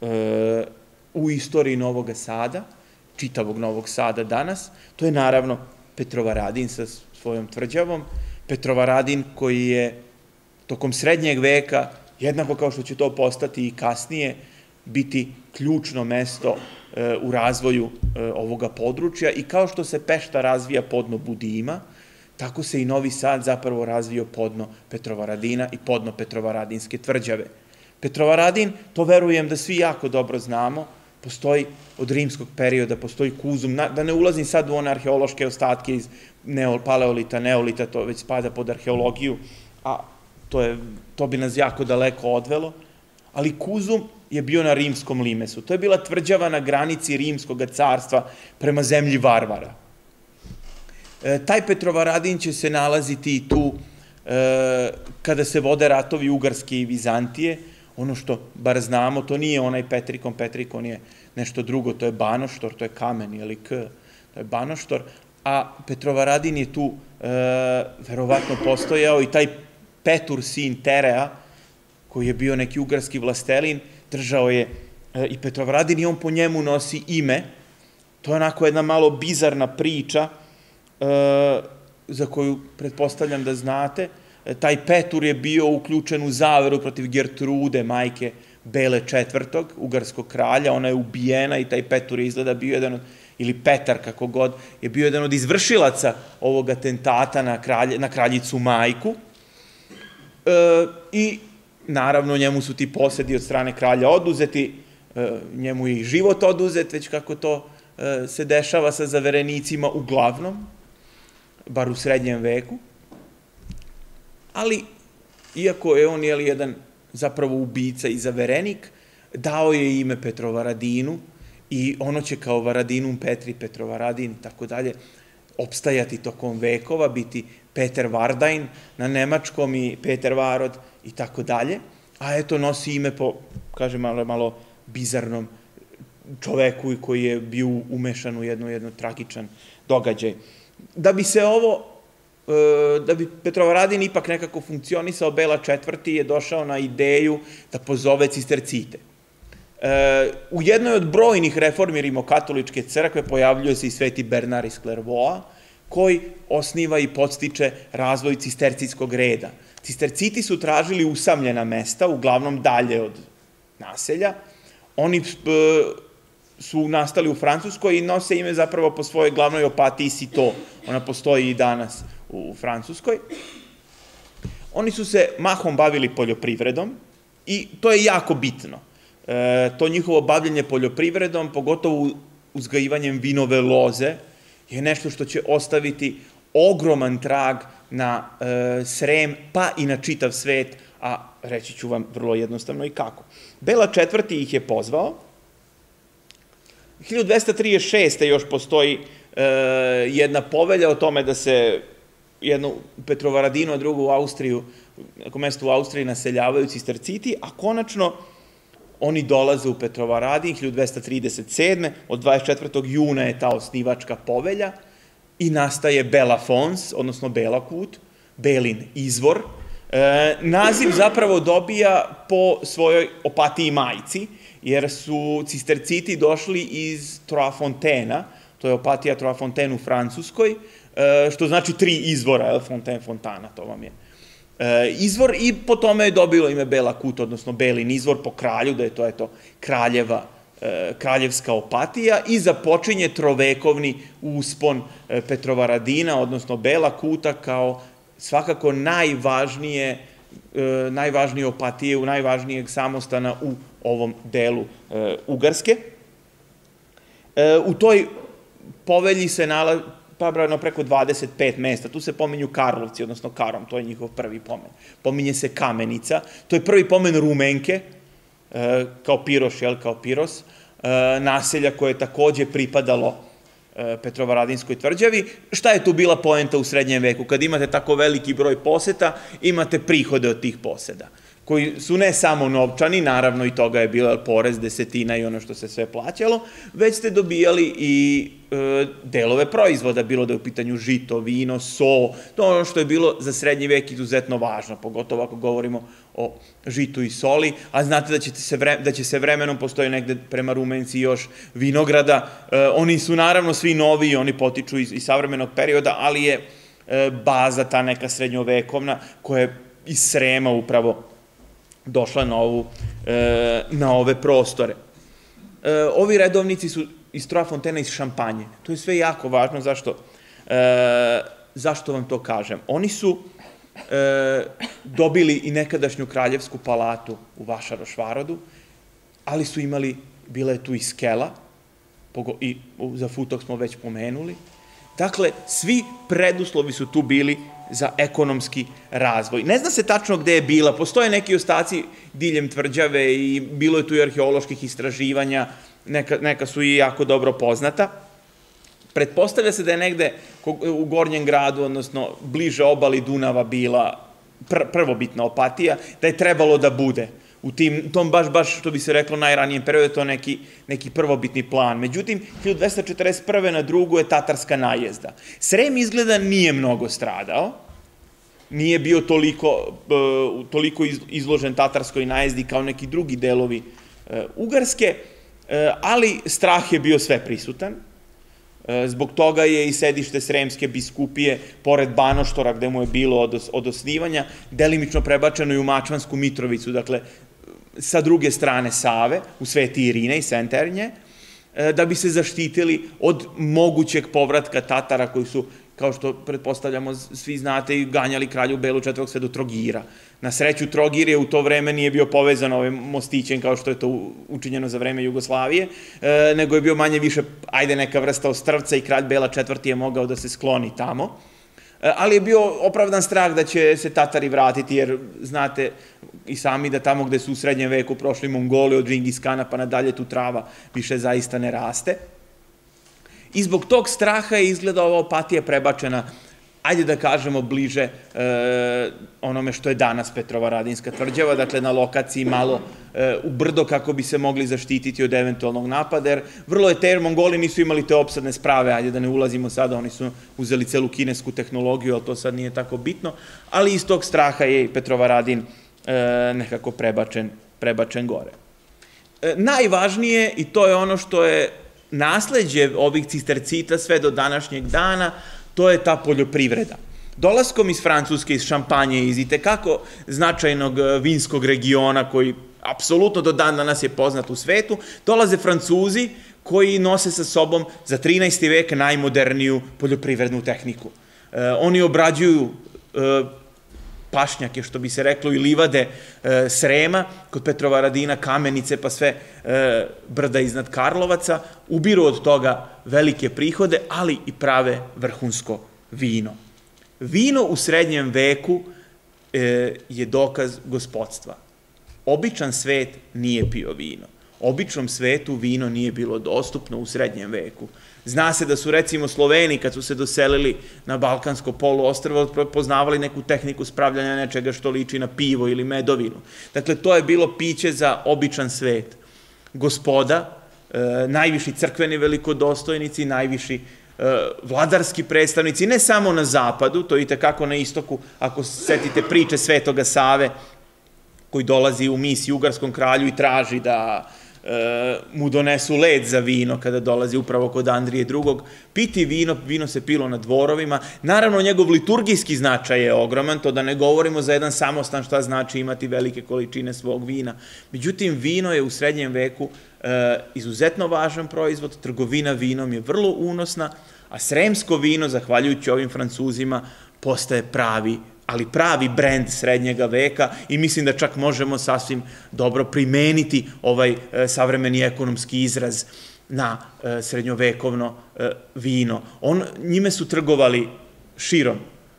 u istoriji Novog Sada, čitavog Novog Sada danas, to je naravno Petrovaradin sa svojom tvrđavom. Petrovaradin koji je tokom srednjeg veka, jednako kao što će to postati i kasnije, biti ključno mesto u razvoju ovoga područja i kao što se Pešta razvija podno Budima, tako se i Novi Sad zapravo razvio podno Petrovaradina i podno Petrovaradinske tvrđave. Petrovaradin, to verujem da svi jako dobro znamo, postoji od rimskog perioda, postoji Kuzum, da ne ulazim sad u one arheološke ostatke iz paleolita, neolita, to već spada pod arheologiju, a to bi nas jako daleko odvelo, ali Kuzum je bio na rimskom limesu. To je bila tvrđava na granici rimskog carstva prema zemlji Varvara. Taj Petrovaradin će se nalaziti i tu kada se vode ratovi Ugarske i Vizantije. Ono što bar znamo, to nije onaj Petrikon, Petrikon je nešto drugo, to je Banoštor, to je kamen, ili to je Banoštor, a Petrovaradin je tu verovatno postojao i taj Petur, sin Terea, koji je bio neki ugarski vlastelin, držao je i Petrovaradin i on po njemu nosi ime. To je onako jedna malo bizarna priča za koju pretpostavljam da znate. Taj Petur je bio uključen u zaveru protiv Gertrude, majke Bele IV, ugarskog kralja. Ona je ubijena i taj Petur je izgleda bio jedan od, ili Petar, kako god, je bio jedan od izvršilaca ovog atentata na kraljicu majku. I naravno njemu su ti posedi od strane kralja oduzeti, njemu je i život oduzet, već kako to se dešava sa zaverenicima uglavnom, bar u srednjem veku. Ali, iako je on jedan zapravo ubica i zaverenik, dao je ime Petrovaradinu i ono će kao Varadinum Petri, Petrovaradin i tako dalje opstajati tokom vekova, biti Peter Vardain na nemačkom i Peter Varod i tako dalje, a eto nosi ime po, kažem, malo bizarnom čoveku koji je bio umešan u jedno tragičan događaj. Da bi Petrovaradin ipak nekako funkcionisao, Bela IV je došao na ideju da pozove cistercite. U jednoj od brojnih reformi rimokatoličke crkve pojavljuje se i sveti Bernard iz Clairvaux, koji osniva i podstiče razvoj cistercijskog reda. Cisterciti su tražili usamljena mesta, uglavnom dalje od naselja. Oni su nastali u Francuskoj i nose ime zapravo po svojoj glavnoj opatiji Citeaux. Ona postoji i danas u Francuskoj. Oni su se mahom bavili poljoprivredom i to je jako bitno. To njihovo bavljenje poljoprivredom, pogotovo uzgajivanjem vinove loze, je nešto što će ostaviti ogroman trag na Srem, pa i na čitav svet, a reći ću vam vrlo jednostavno i kako. Bela IV ih je pozvao. 1236. još postoji jedna povelja o tome da se jednu u Petrovaradinu, a drugu u Austriju, neko mesto u Austriji naseljavaju cisterciti, a konačno oni dolaze u Petrovaradin 1237. Od 24. juna je ta osnivačka povelja i nastaje Bela Fons, odnosno Bela Kut, Belin izvor. Naziv zapravo dobija po svojoj opatiji majci, jer su cisterciti došli iz Trois-Fontaines, to je opatija Trois-Fontaines u Francuskoj, što znači 3 izvora, Fontaine, Fontana, to vam je izvor, i po tome je dobilo ime Bela Kut, odnosno Belin izvor, po kralju, da je to kraljevska opatija, i započinje trovekovni uspon Petrovaradina, odnosno Bela Kuta, kao svakako najvažnije opatije, najvažnijeg samostana u ovom delu Ugarske. U toj povelji se nalazi pabrano preko 25 mesta. Tu se pominju Karlovci, odnosno Karom, to je njihov prvi pomen. Pominje se Kamenica, to je prvi pomen Rumenke, kao Piroš, kao Piros, naselja koje je takođe pripadalo Petrovaradinskoj tvrđavi. Šta je tu bila poenta u srednjem veku? Kad imate tako veliki broj poseta, imate prihode od tih poseda, koji su ne samo novčani, naravno i toga je bilo porez, desetina i ono što se sve plaćalo, već ste dobijali i delove proizvoda, bilo da je u pitanju žito, vino, so, to ono što je bilo za srednji vek izuzetno važno, pogotovo ako govorimo o žitu i soli, a znate da će se vremenom, postoji negde prema Rumenci još vinograda, oni su naravno svi novi, oni potiču iz savremenog perioda, ali je baza ta neka srednjovekovna koja je iz Srema upravo došla na ove prostore. Ovi redovnici su iz Trois-Fontaines, iz Šampanje. To je sve jako važno. Zašto vam to kažem? Oni su dobili i nekadašnju kraljevsku palatu u Vašarošvarodu, ali su imali, bila je tu i skela, i za Futok smo već pomenuli. Dakle, svi preduslovi su tu bili za ekonomski razvoj. Ne zna se tačno gde je bila, postoje neki ostaci diljem tvrđave i bilo je tu i arheoloških istraživanja, neka su i jako dobro poznata. Pretpostavlja se da je negde u Gornjem gradu, odnosno bliže obali Dunava, bila prvobitna Opatija, da je trebalo da bude u tom baš, što bi se reklo, najranijem periodu, je to neki prvobitni plan. Međutim, 1241. na drugu je tatarska najezda. Srem izgleda nije mnogo stradao, nije bio toliko izložen tatarskoj najezdi kao neki drugi delovi Ugarske, ali strah je bio sve prisutan. Zbog toga je i sedište Sremske biskupije, pored Banoštora, gde mu je bilo od osnivanja, delimično prebačeno i u Mačvansku Mitrovicu, dakle, sa druge strane Save, u Sveti Irine i Senternje, da bi se zaštitili od mogućeg povratka Tatara koji su, kao što pretpostavljamo, svi znate, ganjali kralju Belu IV sve do Trogira. Na sreću, Trogir je u to vreme nije bio povezan ovim mostićem kao što je to učinjeno za vreme Jugoslavije, nego je bio manje više, ajde, neka vrsta ostrvca i kralj Bela IV je mogao da se skloni tamo. Ali je bio opravdan strah da će se Tatari vratiti, jer znate i sami da tamo gde su u srednjem veku prošli Mongoli od Džingis Kana pa nadalje, tu trava više zaista ne raste. I zbog tog straha je izgleda ova Opatija prebačena, ajde da kažemo, bliže onome što je danas Petrovaradinska tvrđava, dakle na lokaciji malo u brdo kako bi se mogli zaštititi od eventualnog napada, jer vrlo je teško, Mongoli nisu imali te opsadne sprave, ajde da ne ulazimo sada, oni su uzeli celu kinesku tehnologiju, ali to sad nije tako bitno, ali iz tog straha je i Petrovaradin nekako prebačen gore. Najvažnije, i to je ono što je nasleđe ovih cistercita sve do današnjeg dana, to je ta poljoprivreda. Dolaskom iz Francuske, iz Šampanje, iz itekako značajnog vinskog regiona koji apsolutno do dan danas je poznat u svetu, dolaze Francuzi koji nose sa sobom za 13. vek najmoderniju poljoprivrednu tehniku. Oni obrađuju pašnjake, što bi se reklo, i livade Srema, kod Petrovaradina, Kamenice, pa sve brda iznad Karlovaca, ubiru od toga velike prihode, ali i prave vrhunsko vino. Vino u srednjem veku je dokaz gospodstva. Običan svet nije pio vino. Običnom svetu vino nije bilo dostupno u srednjem veku. Zna se da su, recimo, Sloveni, kad su se doselili na Balkansko poluostrvo, poznavali neku tehniku spravljanja nečega što liči na pivo ili medovinu. Dakle, to je bilo piće za običan svet. Gospoda, najviši crkveni velikodostojnici, najviši vladarski predstavnici, ne samo na zapadu, to je itekako na istoku, ako se setite priče Svetoga Save, koji dolazi u misiju ugarskom kralju i traži da mu donesu led za vino kada dolazi upravo kod Andrije II. Piti vino, vino se pilo na dvorovima. Naravno, njegov liturgijski značaj je ogroman, to da ne govorimo za jedan samostan šta znači imati velike količine svog vina. Međutim, vino je u srednjem veku izuzetno važan proizvod, trgovina vinom je vrlo unosna, a sremsko vino, zahvaljujući ovim Francuzima, postaje pravi brend srednjega veka i mislim da čak možemo sasvim dobro primeniti ovaj savremeni ekonomski izraz na srednjovekovno vino. Njime su trgovali širom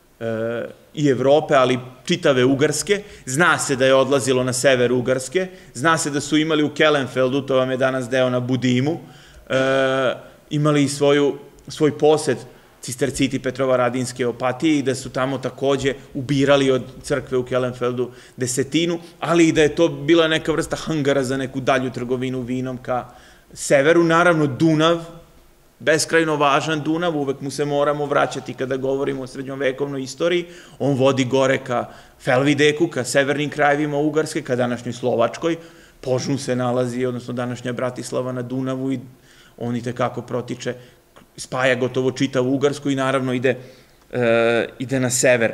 i Evrope, ali čitave Ugarske. Zna se da je odlazilo na sever Ugarske, zna se da su imali u Kelenfeldu, to vam je danas deo na Budimu, imali i svoj posed cisterciti Petrovaradinske Opatije i da su tamo takođe ubirali od crkve u Kelenfeldu desetinu, ali i da je to bila neka vrsta hangara za neku dalju trgovinu vinom ka severu. Naravno, Dunav, beskrajno važan Dunav, uvek mu se moramo vraćati kada govorimo o srednjovekovnoj istoriji, on vodi gore ka Felvideku, ka severnim krajevima Ugarske, ka današnjoj Slovačkoj, Požun se nalazi, odnosno današnja Bratislava na Dunavu i on i tekako protiče, spaja gotovo čitavu Ugarsku i naravno ide na sever.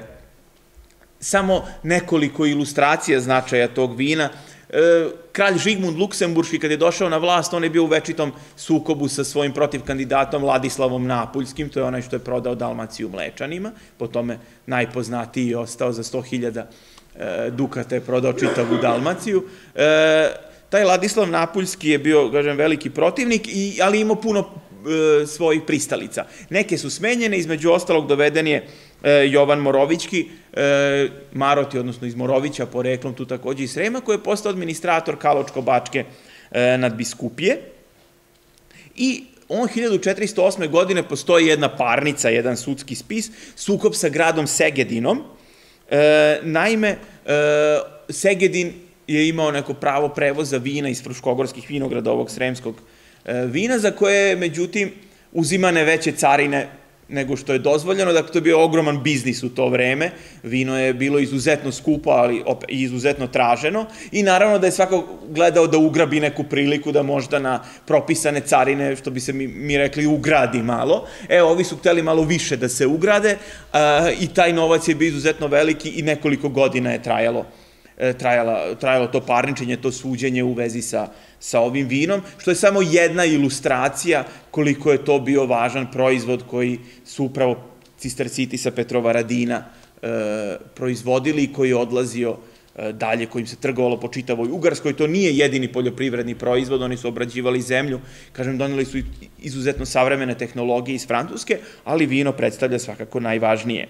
Samo nekoliko ilustracija značaja tog vina. Kralj Žigmund Luksemburški, kad je došao na vlast, on je bio u večitom sukobu sa svojim protivkandidatom Ladislavom Napuljskim, to je onaj što je prodao Dalmaciju Mlečanima, po tome najpoznatiji je ostao za 100.000 dukata je prodao čitavu Dalmaciju. Taj Ladislav Napuljski je bio, kažem, veliki protivnik, ali imao puno svojih pristalica. Neke su smenjene, između ostalog doveden je Jovan Morovićki, Maroti, odnosno iz Morovića, poreklom tu takođe iz Srema, koji je postao administrator Kaločko-Bačke nadbiskupije. I on 1408. godine postoji jedna parnica, jedan sudski spis, sukob sa gradom Segedinom. Naime, Segedin je imao neko pravo prevoza vina iz Fruškogorskih vinograda, ovog sremskog vina, za koje, međutim, uzimane veće carine nego što je dozvoljeno. Dakle, to je bio ogroman biznis u to vreme. Vino je bilo izuzetno skupo, ali i izuzetno traženo. I naravno da je svako gledao da ugrabi neku priliku da možda na propisane carine, što bi se mi rekli, ugradi malo. Ovi su hteli malo više da se ugrade i taj novac je bio izuzetno veliki i nekoliko godina je trajalo to parničenje, to suđenje u vezi sa ovim vinom, što je samo jedna ilustracija koliko je to bio važan proizvod koji su upravo cisterciti sa Petrovaradina proizvodili i koji je odlazio dalje, kojim se trgovalo po čitavoj Ugarskoj. To nije jedini poljoprivredni proizvod, oni su obrađivali zemlju, kažem, doneli su izuzetno savremene tehnologije iz Francuske, ali vino predstavlja svakako najvažnije.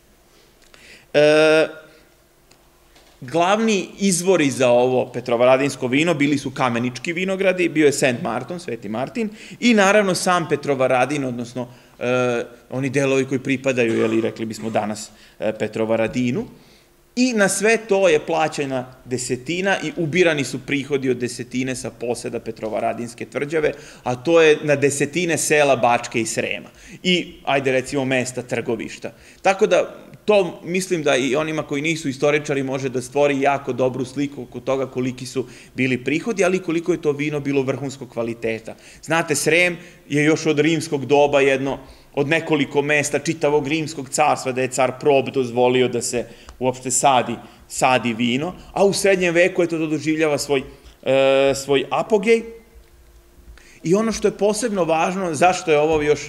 Glavni izvori za ovo Petrovaradinsko vino bili su Kamenički vinogradi, bio je St. Martin, Sveti Martin, i naravno sam Petrovaradin, odnosno oni delovi koji pripadaju, rekli bismo danas, Petrovaradinu. I na sve to je plaćena desetina i ubirani su prihodi od desetine sa poseda Petrovaradinske tvrđave, a to je na desetine sela Bačke i Srema. I, ajde recimo, mesta, trgovišta. Tako da, to mislim da i onima koji nisu istoričari može da stvori jako dobru sliku oko toga koliki su bili prihodi, ali koliko je to vino bilo vrhunskog kvaliteta. Znate, Srem je još od rimskog doba jedno od nekoliko mesta čitavog rimskog carstva, da je car Prob dozvolio da se uopšte sadi vino, a u srednjem veku je to doživljava svoj apogej. I ono što je posebno važno, zašto je ovo još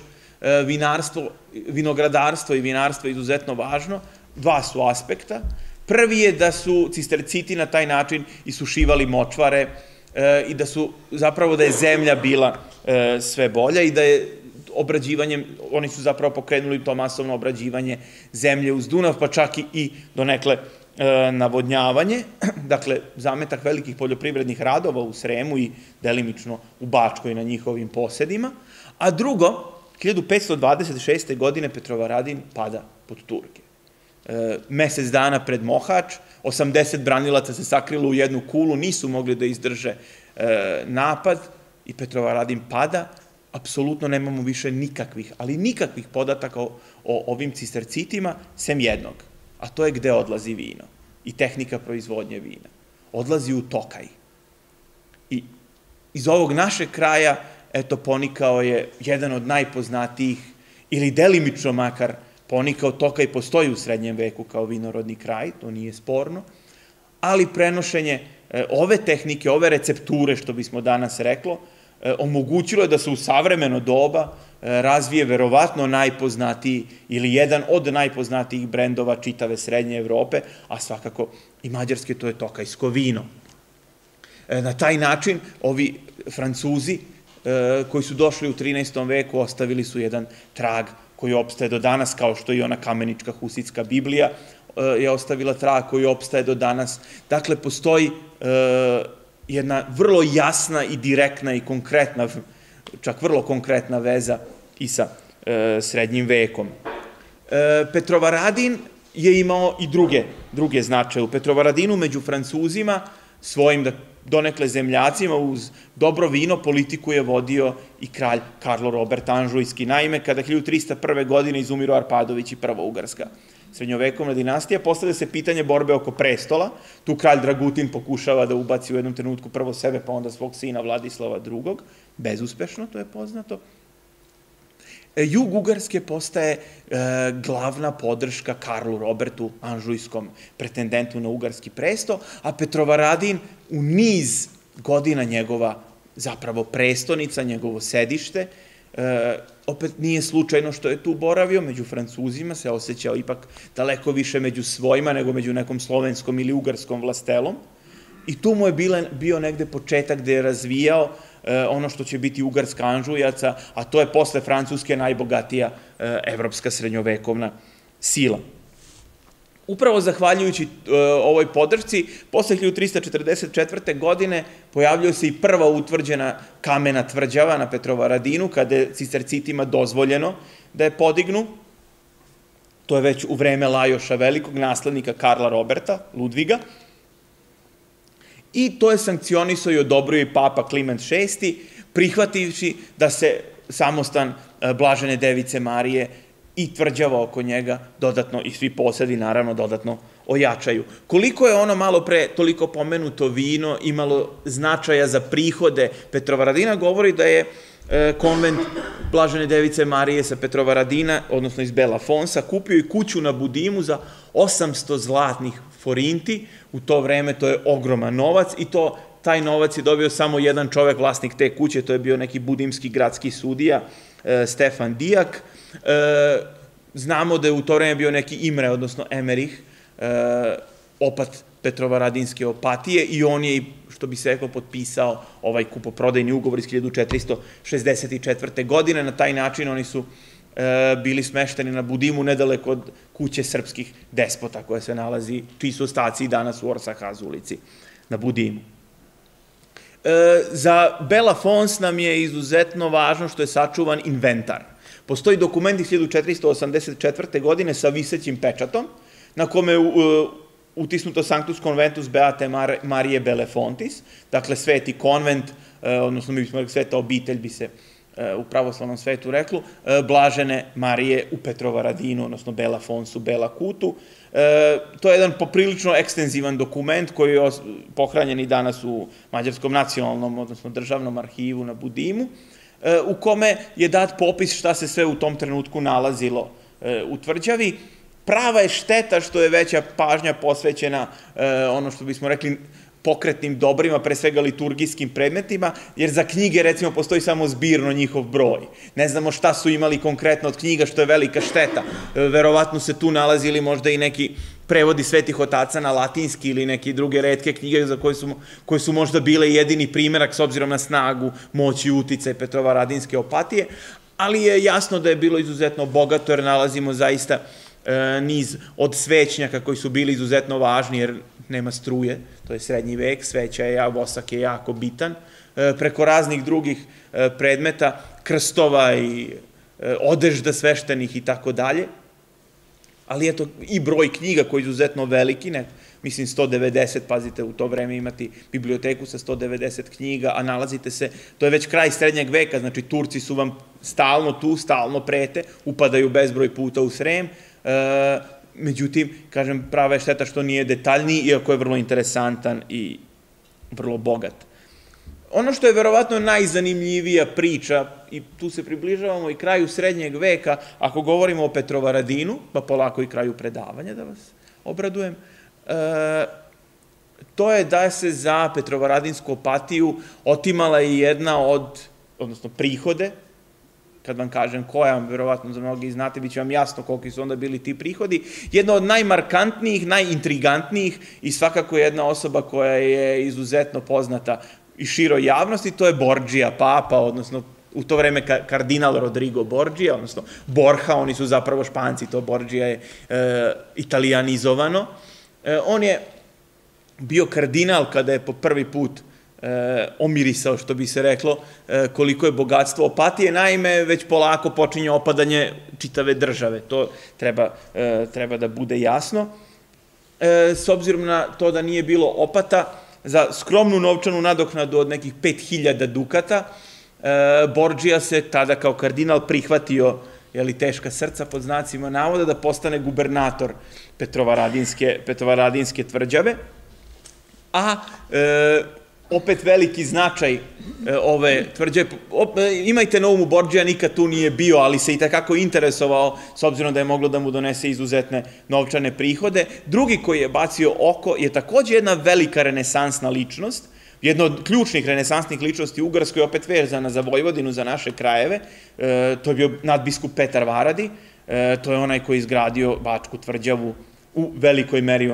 vinogradarstvo i vinarstvo izuzetno važno, dva su aspekta. Prvi je da su cisterciti na taj način isušivali močvare i da su, zapravo da je zemlja bila sve bolja i da je obrađivanjem, oni su zapravo pokrenuli to masovno obrađivanje zemlje uz Dunav, pa čak i donekle navodnjavanje, dakle, zametak velikih poljoprivrednih radova u Sremu i delimično u Bačkoj na njihovim posedima. A drugo, 1526. godine Petrovaradin pada pod Turke. Mesec dana pred Mohač, 80 branilaca se sakrilo u jednu kulu, nisu mogli da izdrže napad i Petrovaradin pada. Apsolutno nemamo više nikakvih podataka o ovim cistercitima, sem jednog, a to je gde odlazi vino i tehnika proizvodnje vina. Odlazi u Tokaj. I iz ovog našeg kraja, eto, ponikao je jedan od najpoznatijih, ili delimično makar ponikao. Tokaj postoji u srednjem veku kao vinorodni kraj, to nije sporno, ali prenošenje ove tehnike, ove recepture, što bismo danas reklo, omogućilo je da se u savremeno doba razvije verovatno najpoznatiji ili jedan od najpoznatijih brendova čitave srednje Evrope, a svakako i mađarske, to je tokajsko vino. Na taj način ovi Francuzi koji su došli u 13. veku ostavili su jedan trag koji opstaje do danas, kao što i ona kamenička husitska Biblija je ostavila trag koji opstaje do danas. Dakle, postoji jedna vrlo jasna i direktna i konkretna, čak vrlo konkretna veza i sa srednjim vekom. Petrovaradin je imao i druge značaje. U Petrovaradinu među Francuzima, svojim donekle zemljacima, uz dobro vino politiku je vodio i kralj Karlo Robert Anžujski. Naime, kada 1301. godine izumiru Arpadović i Prva Ugarska srednjovekovna dinastija, postavlja se pitanje borbe oko prestola. Tu kralj Dragutin pokušava da ubaci u jednom trenutku prvo sebe, pa onda svog sina Vladislava II. Bezuspešno, to je poznato. Jug Ugarske postaje glavna podrška Karlu Robertu Anžujskom, pretendentu na ugarski presto, a Petrovaradin u niz godina njegova zapravo prestonica, njegovo sedište. Opet nije slučajno što je tu boravio, među Francuzima se osjećao ipak daleko više među svojima nego među nekom slovenskom ili ugarskom vlastelom. I tu mu je bio negde početak gde je razvijao ono što će biti ugarska Anžujaca, a to je posle Francuske najbogatija evropska srednjovekovna sila. Upravo zahvaljujući ovoj podršci, posle 1344. godine pojavljuje se i prva utvrđena kamena tvrđava na Petrovaradinu, kada je cistercitima dozvoljeno da je podignu. To je već u vreme Lajoša Velikog, naslednika Karla Roberta, Ludviga. I to je sankcionisao i odobrio i papa Kliment VI, prihvativši da se samostan Blažene Device Marije i tvrđava oko njega dodatno, i svi posedi naravno dodatno ojačaju. Koliko je ono malo pre toliko pomenuto vino imalo značaja za prihode Petrovaradina, govori da je konvent Blažene Device Marije sa Petrovaradina, odnosno iz Bela Fonsa, kupio i kuću na Budimu za 800 zlatnih forinti. U to vreme to je ogroman novac i taj novac je dobio samo jedan čovek, vlasnik te kuće, to je bio neki budimski gradski sudija, Stefan Dijak. Znamo da je u to vreme bio neki Imre, odnosno Emerih, opat Petrovaradinske opatije, i on je, što bi se rekao, potpisao ovaj kupoprodajni ugovor iz 1464. godine. Na taj način oni su bili smešteni na Budimu, nedaleko od kuće srpskih despota, koja se nalazi, čiji su ostaci i danas u Orsahaz ulici na Budimu. Za Bela Fons nam je izuzetno važno što je sačuvan inventar. Postoji dokument iz 1484. godine sa visećim pečatom, na kome je utisnuto Sanctus Conventus Beate Marije Belefontis, dakle sveti konvent, odnosno mi bismo rekli sveta obitelj, bi se u pravoslavnom svetu reklo, Blažene Marije u Petrovaradinu, odnosno Bela Fonsu, Bela Kutu. To je jedan poprilično ekstenzivan dokument koji je pohranjen i danas u Mađarskom nacionalnom, odnosno državnom arhivu na Budimu, u kome je dat popis šta se sve u tom trenutku nalazilo u tvrđavi. Prava je šteta što je veća pažnja posvećena, ono što bismo rekli, pokretnim dobrima, pre svega liturgijskim predmetima, jer za knjige, recimo, postoji samo zbirno njihov broj. Ne znamo šta su imali konkretno od knjiga, što je velika šteta. Verovatno se tu nalazili možda i neki prevodi svetih otaca na latinski ili neke druge retke knjige za koje su možda bile jedini primerak s obzirom na snagu, moć i uticaj Petrovaradinske opatije, ali je jasno da je bilo izuzetno bogato, jer nalazimo zaista niz od svećnjaka koji su bili izuzetno važni, jer nema struje, to je srednji vek, sveća je, vosak je jako bitan, preko raznih drugih predmeta, krstova i odežda sveštenih i tako dalje, ali eto i broj knjiga koji je izuzetno veliki, mislim 190, pazite, u to vreme imati biblioteku sa 190 knjiga, a nalazite se, to je već kraj srednjeg veka, znači Turci su vam stalno tu, stalno prete, upadaju bezbroj puta u Srem, međutim, kažem, prava je šteta što nije detaljniji, iako je vrlo interesantan i vrlo bogat. Ono što je verovatno najzanimljivija priča, i tu se približavamo i kraju srednjeg veka, ako govorimo o Petrovaradinu, pa polako i kraju predavanja, da vas obradujem, to je da se za Petrovaradinsku opatiju otimala i jedna odnosno prihode, kad vam kažem koja, verovatno za mnogi znate, bit će vam jasno koliki su onda bili ti prihodi. Jedna od najmarkantnijih, najintrigantnijih i svakako jedna osoba koja je izuzetno poznata i široj javnosti, to je Borgia, papa, odnosno u to vreme kardinal Rodrigo Borgia, odnosno Borja, oni su zapravo Španci, to Borgia je italijanizovano. On je bio kardinal kada je po prvi put omirisao, što bi se reklo, koliko je bogatstvo opatije. Naime, već polako počinje opadanje čitave države. To treba da bude jasno. S obzirom na to da nije bilo opata, za skromnu novčanu nadoknadu od nekih 5000 dukata, Borgia se tada kao kardinal prihvatio, teška srca pod znacima navoda, da postane gubernator Petrovaradinske tvrđave, a opet veliki značaj ove tvrđave. Imajte na umu, Borgia nikad tu nije bio, ali se i takako interesovao, s obzirom da je moglo da mu donese izuzetne novčane prihode. Drugi koji je bacio oko je takođe jedna velika renesansna ličnost, jedna od ključnih renesansnih ličnosti u Ugarskoj, opet vezana za Vojvodinu, za naše krajeve. To je bio nadbiskup Petar Varadi, to je onaj koji je izgradio Bačku tvrđavu u velikoj meri, onoj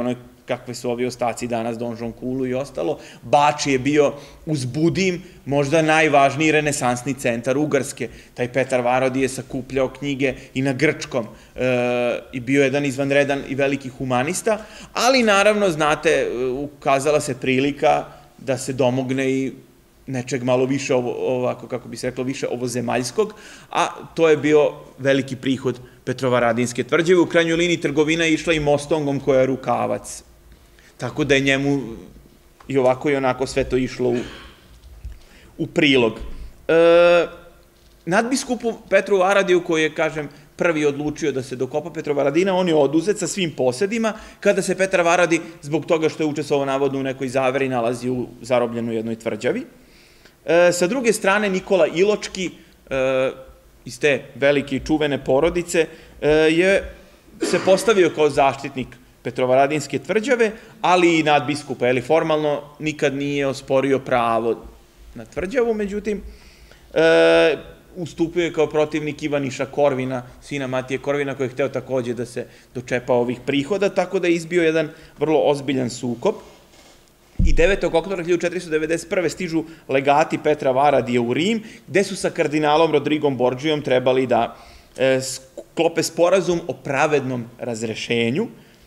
kakve su ovi ostaci danas, Donžon Kulu i ostalo. Bač je bio uz Budim možda najvažniji renesansni centar Ugarske. Taj Petar Varodi je sakupljao knjige i na grčkom i bio jedan izvanredan i veliki humanista, ali naravno, znate, ukazala se prilika da se domogne i nečeg malo više, ovako, kako bi se reklo, više ovozemaljskog, a to je bio veliki prihod Petrovaradinske tvrđave. U krajnjoj liniji trgovina je išla i Mostongom koja je rukavac. Tako da je njemu i ovako i onako sve to išlo u prilog. Nadbiskupu Petru Varadiju, koji je, kažem, prvi odlučio da se dokopa Petrovaradina, on je oduzet sa svim posedima, kada se Petar Varadi, zbog toga što je učestvovao navodno u nekoj zaveri, nalazi u zarobljenoj jednoj tvrđavi. Sa druge strane, Nikola Iločki, iz te velike i čuvene porodice, je se postavio kao zaštitnik Petrovaradinske tvrđave, ali i nadbiskupa, jer formalno nikad nije osporio pravo na tvrđavu, međutim, ustupio je kao protivnik Ivaniša Korvina, sina Matije Korvina, koji je hteo takođe da se dočepa ovih prihoda, tako da je izbio jedan vrlo ozbiljan sukob. I 9. oktobra 1491. stižu legati Petra Varadije u Rim, gde su sa kardinalom Rodrigom Bordžijom trebali da sklope sporazum o pravednom razrešenju.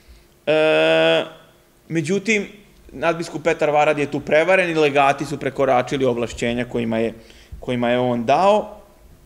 Međutim, nadbiskup Petar Varadije je tu prevaren i legati su prekoračili ovlašćenja kojima je on dao.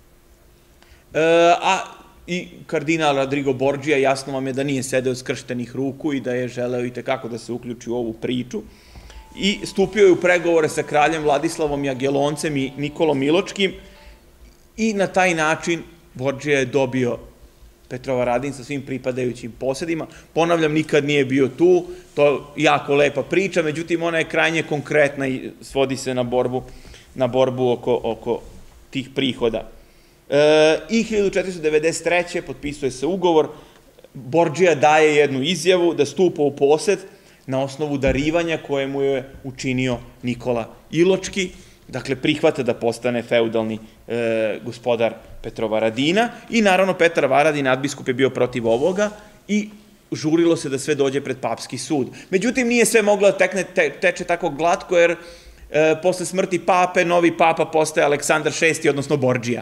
A i kardinal Rodrigo Bordžija, jasno vam je da nije sedeo skrštenih ruku i da je želeo i tekako da se uključi u ovu priču. I stupio je u pregovore sa kraljem Vladislavom Jageloncem i Nikolom Iločkim i na taj način Bordžija je dobio Petrovaradin sa svim pripadajućim posedima. Ponavljam, nikad nije bio tu, to je jako lepa priča, međutim ona je krajnje konkretna i svodi se na borbu oko tih prihoda. I 1493. potpisuje se ugovor, Bordžija daje jednu izjavu da stupa u posed na osnovu darivanja koje mu je učinio Nikola Iločki, dakle prihvata da postane feudalni gospodar Petrovaradina i naravno Petar Varadin, nadbiskup, je bio protiv ovoga i žurilo se da sve dođe pred papski sud. Međutim, nije sve moglo da teče tako glatko, jer posle smrti pape, novi papa postaje Aleksandar VI, odnosno Bordžija.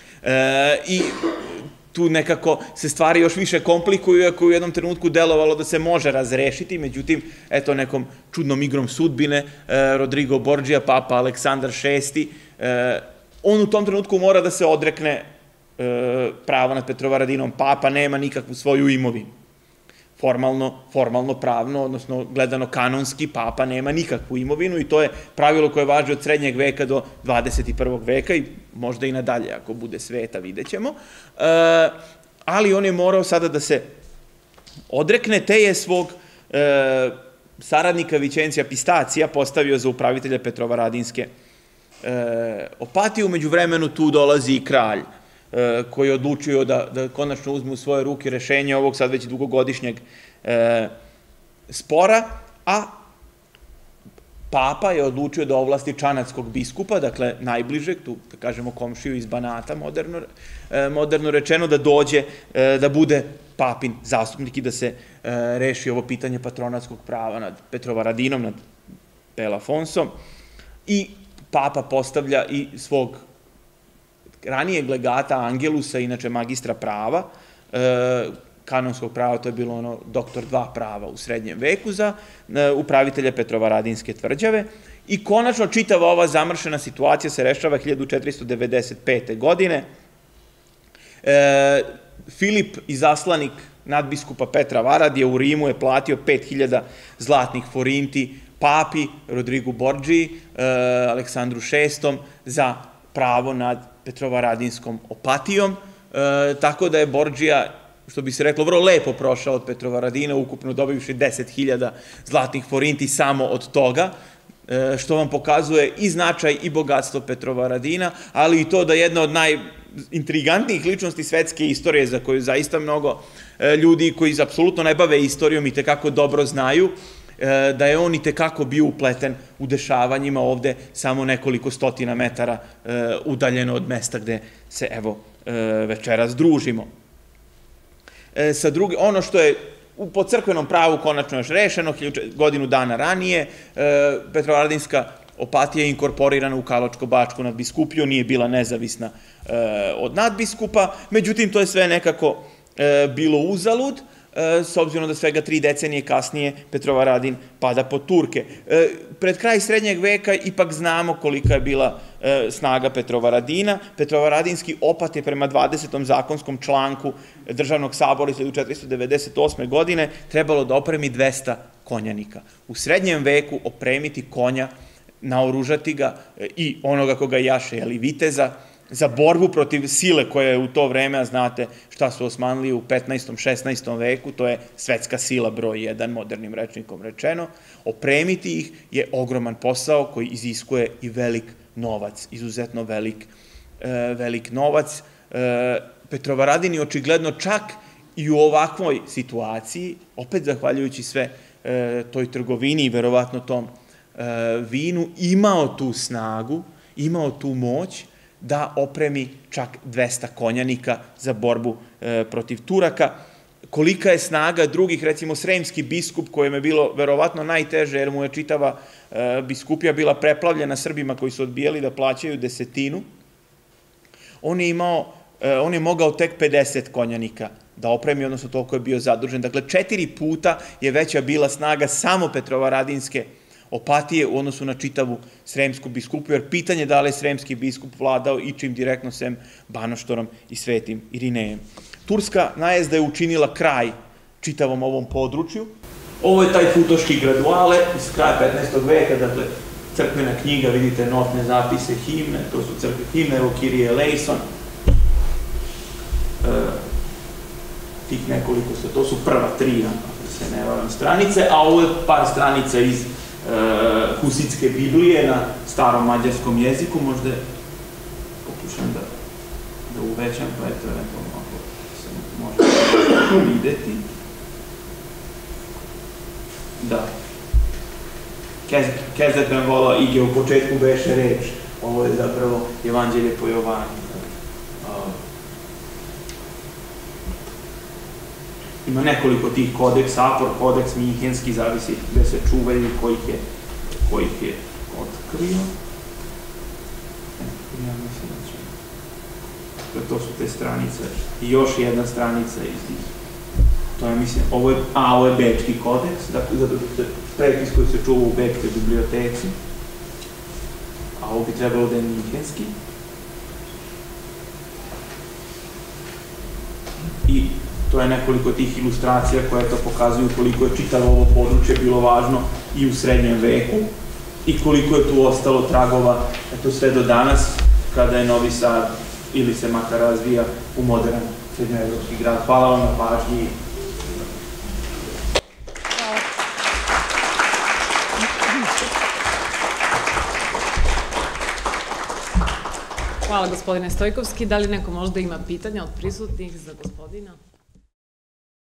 I tu nekako se stvari još više komplikuju, iako u jednom trenutku delovalo da se može razrešiti, međutim, eto, nekom čudnom igrom sudbine, Rodrigo Bordžija, papa Aleksandar VI, on u tom trenutku mora da se odrekne prava nad Petrovaradinom. Papa nema nikakvu svoju imovinu. Formalno pravno, odnosno gledano kanonski, papa nema nikakvu imovinu i to je pravilo koje važi od srednjeg veka do 21. veka i možda i nadalje, ako bude sveta, vidjet ćemo. Ali on je morao sada da se odrekne, te je svog saradnika Vićencija Pistacija postavio za upravitelja Petrovaradinske opatije. Umeđu vremenu tu dolazi i kralj, koji je odlučio da konačno uzme u svoje ruke rešenje ovog sad već dugogodišnjeg spora, a papa je odlučio da ovlasti čanadskog biskupa, dakle najbližeg, tu da kažemo komšiju iz Banata, moderno rečeno, da dođe, da bude papin zastupnik i da se reši ovo pitanje patronatskog prava nad Petrovaradinom, nad Pelafonsom, i papa postavlja i svog ranijeg legata Angelusa, inače magistra prava, kanonskog prava, to je bilo ono doktor 2 prava u srednjem veku, za upravitelja Petrovaradinske tvrđave. I konačno čitava ova zamršena situacija se rešava 1495. godine. Filip, izaslanik nadbiskupa Petra Varadije u Rimu, je platio 5000 zlatnih forinti papi Rodrigu Bordžiji, Aleksandru VI, za pravo nad Petrovaradinskom opatijom, tako da je Bordžija, što bi se reklo, vrlo lepo prošao od Petrovaradina, ukupno dobivši 10.000 zlatnih forinti samo od toga, što vam pokazuje i značaj i bogatstvo Petrovaradina, ali i to da jedna od najintrigantnijih ličnosti svetske istorije, za koju zaista mnogo ljudi koji apsolutno ne bave istorijom i tekako dobro znaju, da je on i tekako bio upleten u dešavanjima ovde samo nekoliko stotina metara udaljeno od mesta gde se, evo, večeras družimo. Ono što je po crkvenom pravu konačno još rešeno, godinu dana ranije, Petrovaradinska Opatija je inkorporirana u Karlovačko-bačku nadbiskupiju, nije bila nezavisna od nadbiskupa, međutim to je sve nekako bilo uzalud, s obzirom da svega 3 decenije kasnije Petrovaradin pada pod Turke. Pred kraj srednjeg veka ipak znamo kolika je bila snaga Petrovaradina. Petrovaradinski opat je prema 20. zakonskom članku Državnog sabora iz 1498. godine trebalo da opremi 200 konjanika. U srednjem veku opremiti konja, naoružati ga i onoga koga jaše, viteza, za borbu protiv sile koja je u to vreme, a znate šta su Osmanlije u 15. 16. veku, to je svetska sila broj 1, modernim rečnikom rečeno, opremiti ih je ogroman posao koji iziskuje i velik novac, izuzetno velik novac. Petrovaradin je očigledno čak i u ovakvoj situaciji, opet zahvaljujući sve toj trgovini i verovatno tom vinu, imao tu snagu, imao tu moć da opremi čak 200 konjanika za borbu protiv Turaka. Kolika je snaga drugih, recimo sremski biskup, kojem je bilo verovatno najteže, jer mu je čitava biskupija bila preplavljena Srbima koji su odbijali da plaćaju desetinu, on je mogao tek 50 konjanika da opremi, odnosno toliko je bio zadužen. Dakle, 4 puta je veća bila snaga samo Petrovaradinske Opatije u odnosu na čitavu sremsku biskupiju, jer pitanje da li je sremski biskup vladao ičim direktno sem Banoštorom i Svetim Irinejem. Turska najezda je učinila kraj čitavom ovom području. Ovo je taj Futoški graduale iz kraja 15. veka, dakle, crkvena knjiga, vidite notne zapise, himne, to su crkve himne, evo Kyrie eleison, tih nekoliko, to su prva 3, ako se ne varam, stranice, a ovo je par stranica iz Husitske Biblije na starom mađarskom jeziku, možda pokušam da uvećam, pa eto, eventualno ako se može videti. Da. Kezdetben vala ige, u početku beše reč, ovo je zapravo Evanđelje po Jovanju. Ima nekoliko tih kodeksa, Apor, kodeks Minhenski, zavisi gde se čuvaju, kojih je otkrio. Ja mislim da će... To su te stranice. I još jedna stranica iz tih. To je, mislim, ovo je Bečki kodeks, dakle, prepis koji se čuva u Bečkoj biblioteci. A ovo bi trebalo da je Minhenski. I to je nekoliko tih ilustracija koje to pokazuju koliko je čitavo ovo područje bilo važno i u srednjem veku i koliko je tu ostalo tragova, eto sve do danas, kada je Novi Sad ili se makar razvija u modern srednjoevropski grad. Hvala vam na pažnji. Hvala gospodine Stojkovski. Da li neko možda ima pitanja od prisutnih za gospodina?